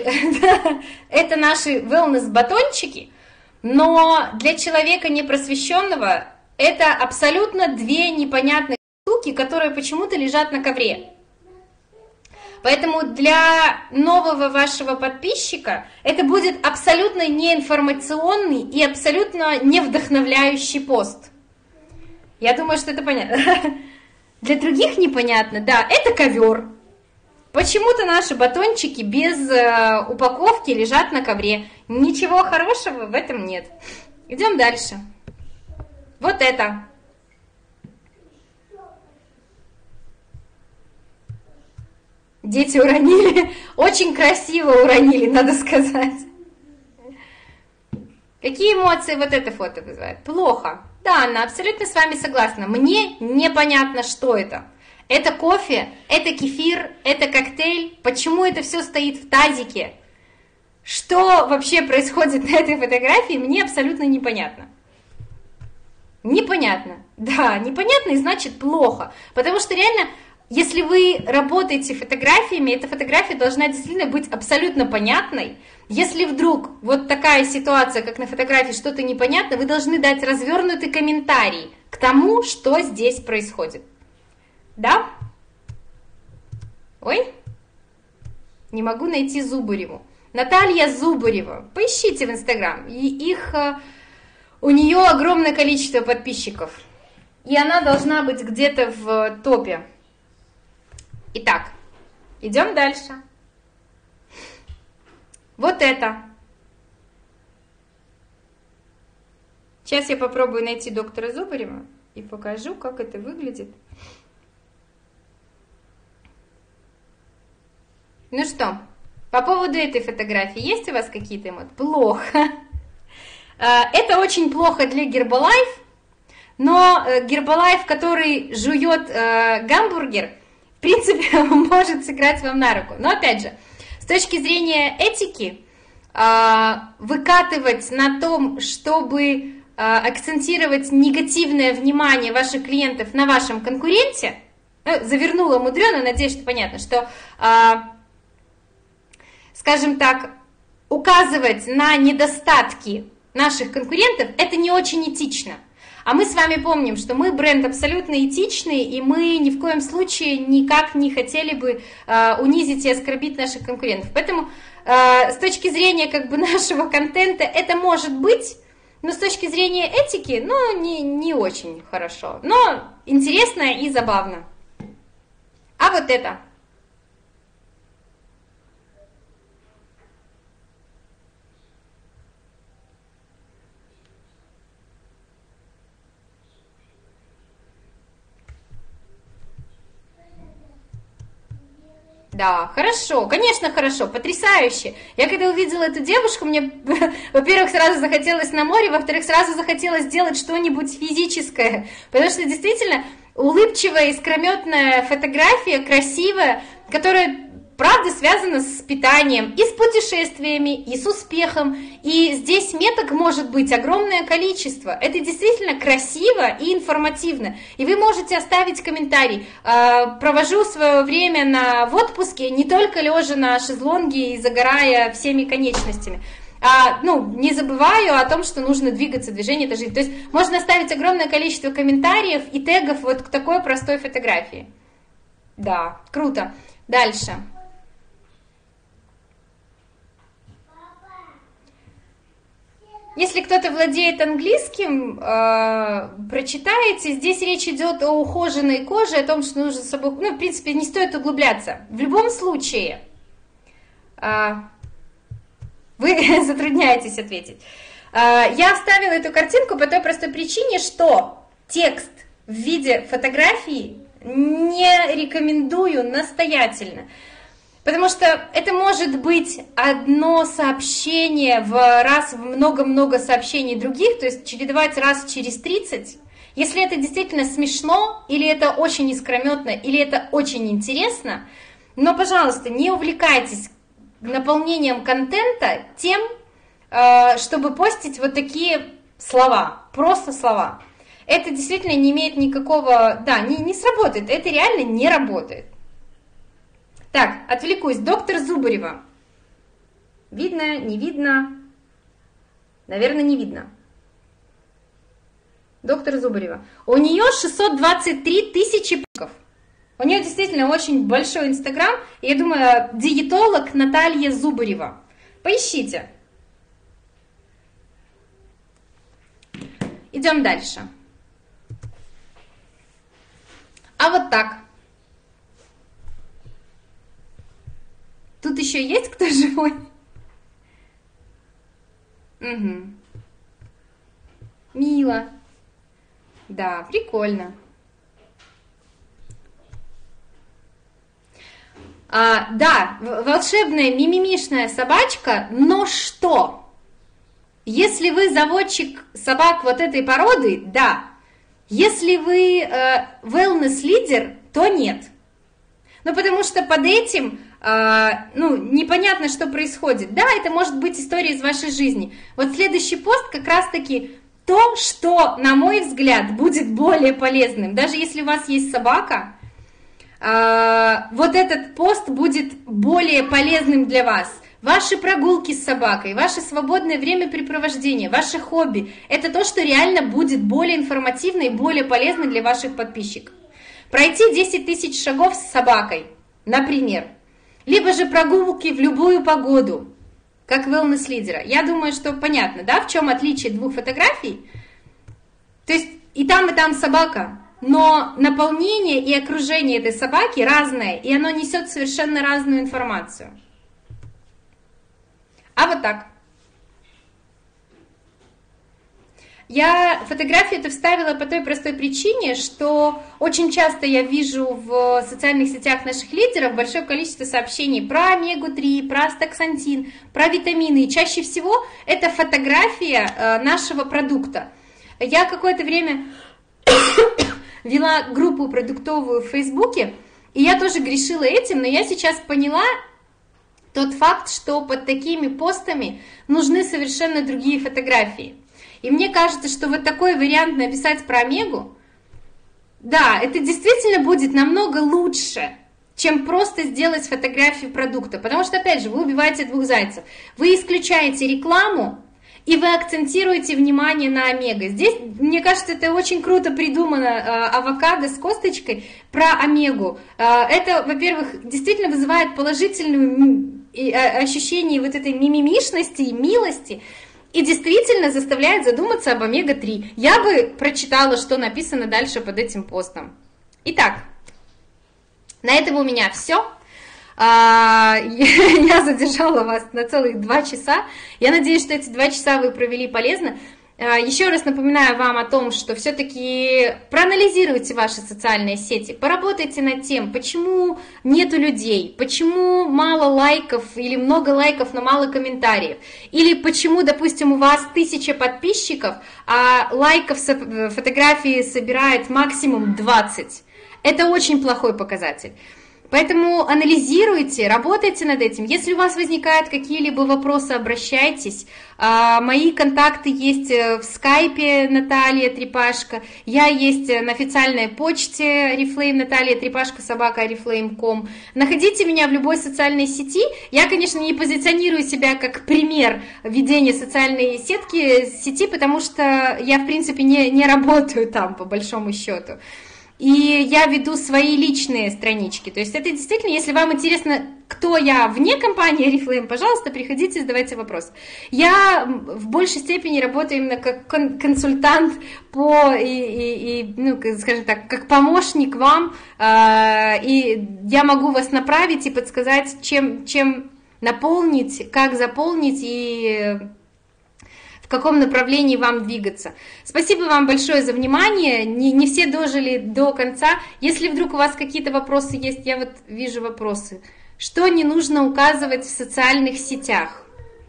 S2: wellness-батончики, но для человека непросвещенного это абсолютно две непонятные штуки, которые почему-то лежат на ковре. Поэтому для нового вашего подписчика это будет абсолютно неинформационный и абсолютно не вдохновляющий пост. Я думаю, что это понятно. Для других непонятно, да, это ковер. Почему-то наши батончики без упаковки лежат на ковре. Ничего хорошего в этом нет. Идем дальше. Вот это. Дети уронили. Очень красиво уронили, надо сказать. Какие эмоции вот это фото вызывает? Плохо. Да, Анна, абсолютно с вами согласна. Мне непонятно, что это. Это кофе, это кефир, это коктейль. Почему это все стоит в тазике? Что вообще происходит на этой фотографии, мне абсолютно непонятно. Непонятно. Да, непонятно и значит плохо. Потому что реально, если вы работаете фотографиями, эта фотография должна действительно быть абсолютно понятной. Если вдруг вот такая ситуация, как на фотографии, что-то непонятно, вы должны дать развернутый комментарий к тому, что здесь происходит. Да? Ой, не могу найти Зубареву. Наталья Зубарева. Поищите в Инстаграм. У нее огромное количество подписчиков. И она должна быть где-то в топе. Итак, идем дальше. Вот это. Сейчас я попробую найти доктора Зубарева и покажу, как это выглядит. Ну что, по поводу этой фотографии, есть у вас какие-то эмоции? Плохо. Это очень плохо для Гербалайф, но Гербалайф, который жует гамбургер, в принципе, может сыграть вам на руку. Но опять же, с точки зрения этики, выкатывать на том, чтобы акцентировать негативное внимание ваших клиентов на вашем конкуренте, завернула мудрено, надеюсь, что понятно, что, скажем так, указывать на недостатки наших конкурентов, это не очень этично. А мы с вами помним, что мы бренд абсолютно этичный, и мы ни в коем случае никак не хотели бы унизить и оскорбить наших конкурентов. Поэтому с точки зрения как бы нашего контента это может быть, но с точки зрения этики, ну, не очень хорошо. Но интересно и забавно. А вот это. Да, хорошо, конечно, хорошо, потрясающе. Я когда увидела эту девушку, мне, во-первых, сразу захотелось на море, во-вторых, сразу захотелось сделать что-нибудь физическое, потому что действительно улыбчивая, искрометная фотография, красивая, которая правда связано с питанием, и с путешествиями, и с успехом. И здесь меток может быть огромное количество. Это действительно красиво и информативно. И вы можете оставить комментарий. Провожу свое время в отпуске, не только лежа на шезлонге и загорая всеми конечностями. Не забываю о том, что нужно двигаться, движение – это жизнь. То есть можно оставить огромное количество комментариев и тегов вот к такой простой фотографии. Да, круто. Дальше. Если кто-то владеет английским, прочитаете, здесь речь идет о ухоженной коже, о том, что нужно с собой, в принципе, не стоит углубляться. В любом случае, вы затрудняетесь ответить. Я вставила эту картинку по той простой причине, что текст в виде фотографии не рекомендую настоятельно. Потому что это может быть одно сообщение в много-много сообщений других, то есть чередовать раз через 30. Если это действительно смешно, или это очень искрометно, или это очень интересно, но, пожалуйста, не увлекайтесь наполнением контента тем, чтобы постить вот такие слова, просто слова. Это действительно не имеет никакого, не сработает, это реально не работает. Так, отвлекусь. Доктор Зубарева. Видно, не видно? Наверное, не видно. Доктор Зубарева. У нее 623 тысячи подписчиков. У нее действительно очень большой инстаграм. Я думаю, диетолог Наталья Зубарева. Поищите. Идем дальше. А вот так. Тут еще есть кто живой? Угу. Мило. Да, прикольно. Да, волшебная мимимишная собачка, но что? Если вы заводчик собак вот этой породы, да. Если вы wellness-лидер, то нет. Потому что под этим, непонятно, что происходит. Да, это может быть история из вашей жизни. Вот следующий пост как раз-таки то, что, на мой взгляд, будет более полезным. Даже если у вас есть собака, вот этот пост будет более полезным для вас. Ваши прогулки с собакой, ваше свободное времяпрепровождение, ваше хобби – это то, что реально будет более информативно и более полезно для ваших подписчиков. Пройти 10 тысяч шагов с собакой, например, либо же прогулки в любую погоду, как wellness-лидера. Я думаю, что понятно, да, в чем отличие двух фотографий. То есть и там собака, но наполнение и окружение этой собаки разное, и оно несет совершенно разную информацию. А вот так. Я фотографию эту вставила по той простой причине, что очень часто я вижу в социальных сетях наших лидеров большое количество сообщений про омегу-3, про астаксантин, про витамины. И чаще всего это фотография нашего продукта. Я какое-то время вела группу продуктовую в Фейсбуке, и я тоже грешила этим, но я сейчас поняла тот факт, что под такими постами нужны совершенно другие фотографии. И мне кажется, что вот такой вариант написать про омегу, да, это действительно будет намного лучше, чем просто сделать фотографию продукта. Потому что, опять же, вы убиваете двух зайцев. Вы исключаете рекламу, и вы акцентируете внимание на омега. Здесь, мне кажется, это очень круто придумано, авокадо с косточкой про омегу. Это, во-первых, действительно вызывает положительное ощущение вот этой мимимишности и милости, и действительно заставляет задуматься об омега-3. Я бы прочитала, что написано дальше под этим постом. Итак, на этом у меня все. Я задержала вас на целых 2 часа. Я надеюсь, что эти 2 часа вы провели полезно. Еще раз напоминаю вам о том, что все-таки проанализируйте ваши социальные сети, поработайте над тем, почему нету людей, почему мало лайков или много лайков, но мало комментариев, или почему, допустим, у вас 1000 подписчиков, а лайков фотографии собирает максимум 20. Это очень плохой показатель. Поэтому анализируйте, работайте над этим. Если у вас возникают какие-либо вопросы, обращайтесь. Мои контакты есть в скайпе Наталья Трепашко, я есть на официальной почте Oriflame Наталья Трепашко @oriflame.com. Находите меня в любой социальной сети. Я, конечно, не позиционирую себя как пример ведения социальной сети, потому что я, в принципе, не работаю там, по большому счету. И я веду свои личные странички. То есть это действительно, если вам интересно, кто я вне компании Oriflame, пожалуйста, приходите, задавайте вопрос. Я в большей степени работаю именно как консультант скажем так, как помощник вам, и я могу вас направить и подсказать, чем наполнить, как заполнить и в каком направлении вам двигаться. Спасибо вам большое за внимание. Не все дожили до конца. Если вдруг у вас какие-то вопросы есть, я вот вижу вопросы. Что не нужно указывать в социальных сетях?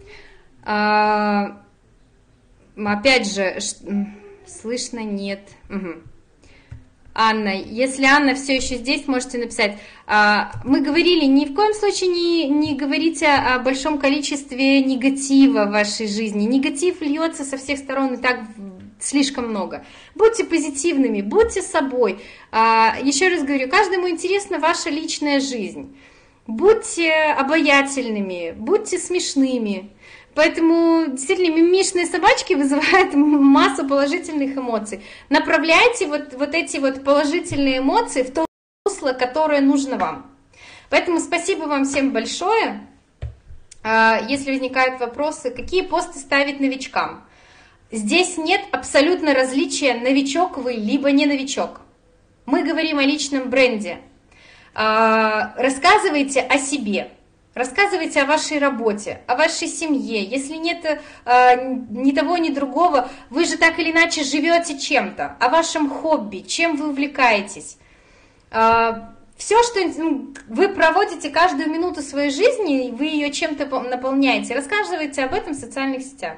S2: Опять же, слышно? Нет. Угу. Анна, если Анна все еще здесь, можете написать. Мы говорили, ни в коем случае не говорите о большом количестве негатива в вашей жизни. Негатив льется со всех сторон и так слишком много. Будьте позитивными, будьте собой. Еще раз говорю, каждому интересна ваша личная жизнь. Будьте обаятельными, будьте смешными. Поэтому действительно мимишные собачки вызывают массу положительных эмоций. Направляйте вот эти вот положительные эмоции в то русло, которое нужно вам. Поэтому спасибо вам всем большое. Если возникают вопросы, какие посты ставить новичкам? Здесь нет абсолютно различия, новичок вы, либо не новичок. Мы говорим о личном бренде. Рассказывайте о себе. Рассказывайте о вашей работе, о вашей семье. Если нет ни того, ни другого, вы же так или иначе живете чем-то, о вашем хобби, чем вы увлекаетесь. Все, что вы проводите каждую минуту своей жизни, вы ее чем-то наполняете. Рассказывайте об этом в социальных сетях.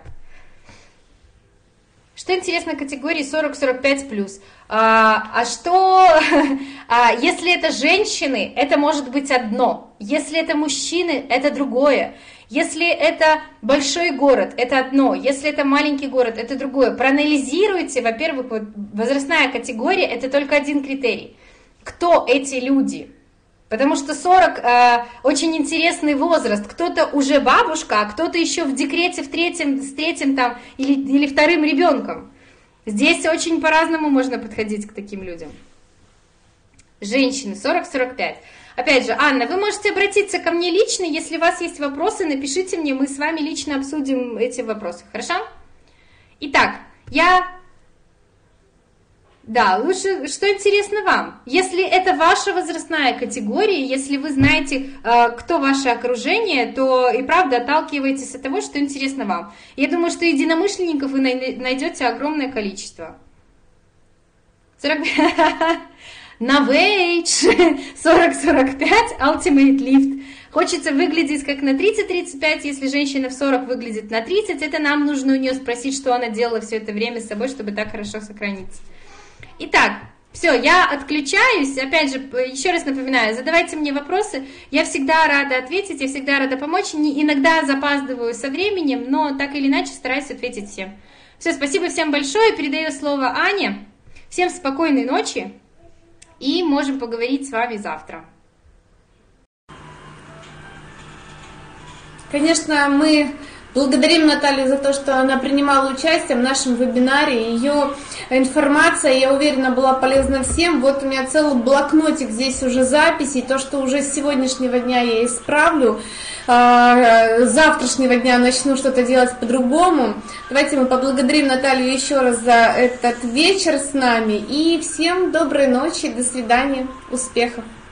S2: Что интересно категории 40-45+. Если это женщины, это может быть одно. Если это мужчины, это другое. Если это большой город, это одно. Если это маленький город, это другое. Проанализируйте, во-первых, возрастная категория, это только один критерий. Кто эти люди? Потому что 40 очень интересный возраст. Кто-то уже бабушка, а кто-то еще в декрете с третьим там, или вторым ребенком. Здесь очень по-разному можно подходить к таким людям. Женщины 40-45. Опять же, Анна, вы можете обратиться ко мне лично, если у вас есть вопросы, напишите мне, мы с вами лично обсудим эти вопросы. Хорошо? Итак, лучше, что интересно вам. Если это ваша возрастная категория, если вы знаете, кто ваше окружение, то и правда отталкивайтесь от того, что интересно вам. Я думаю, что единомышленников вы найдете огромное количество. 45. Novage 40-45, Ultimate Lift. Хочется выглядеть как на 30-35, если женщина в 40 выглядит на 30, это нам нужно у нее спросить, что она делала все это время с собой, чтобы так хорошо сохраниться. Итак, все, я отключаюсь. Опять же, еще раз напоминаю, задавайте мне вопросы. Я всегда рада ответить, я всегда рада помочь. Иногда запаздываю со временем, но так или иначе стараюсь ответить всем. Все, спасибо всем большое. Передаю слово Ане. Всем спокойной ночи. И можем поговорить с вами завтра.
S1: Конечно, мы благодарим Наталью за то, что она принимала участие в нашем вебинаре. Ее информация, я уверена, была полезна всем. Вот у меня целый блокнотик здесь уже записей. То, что уже с сегодняшнего дня я исправлю. С завтрашнего дня начну что-то делать по-другому. Давайте мы поблагодарим Наталью еще раз за этот вечер с нами. И всем доброй ночи, до свидания, успехов!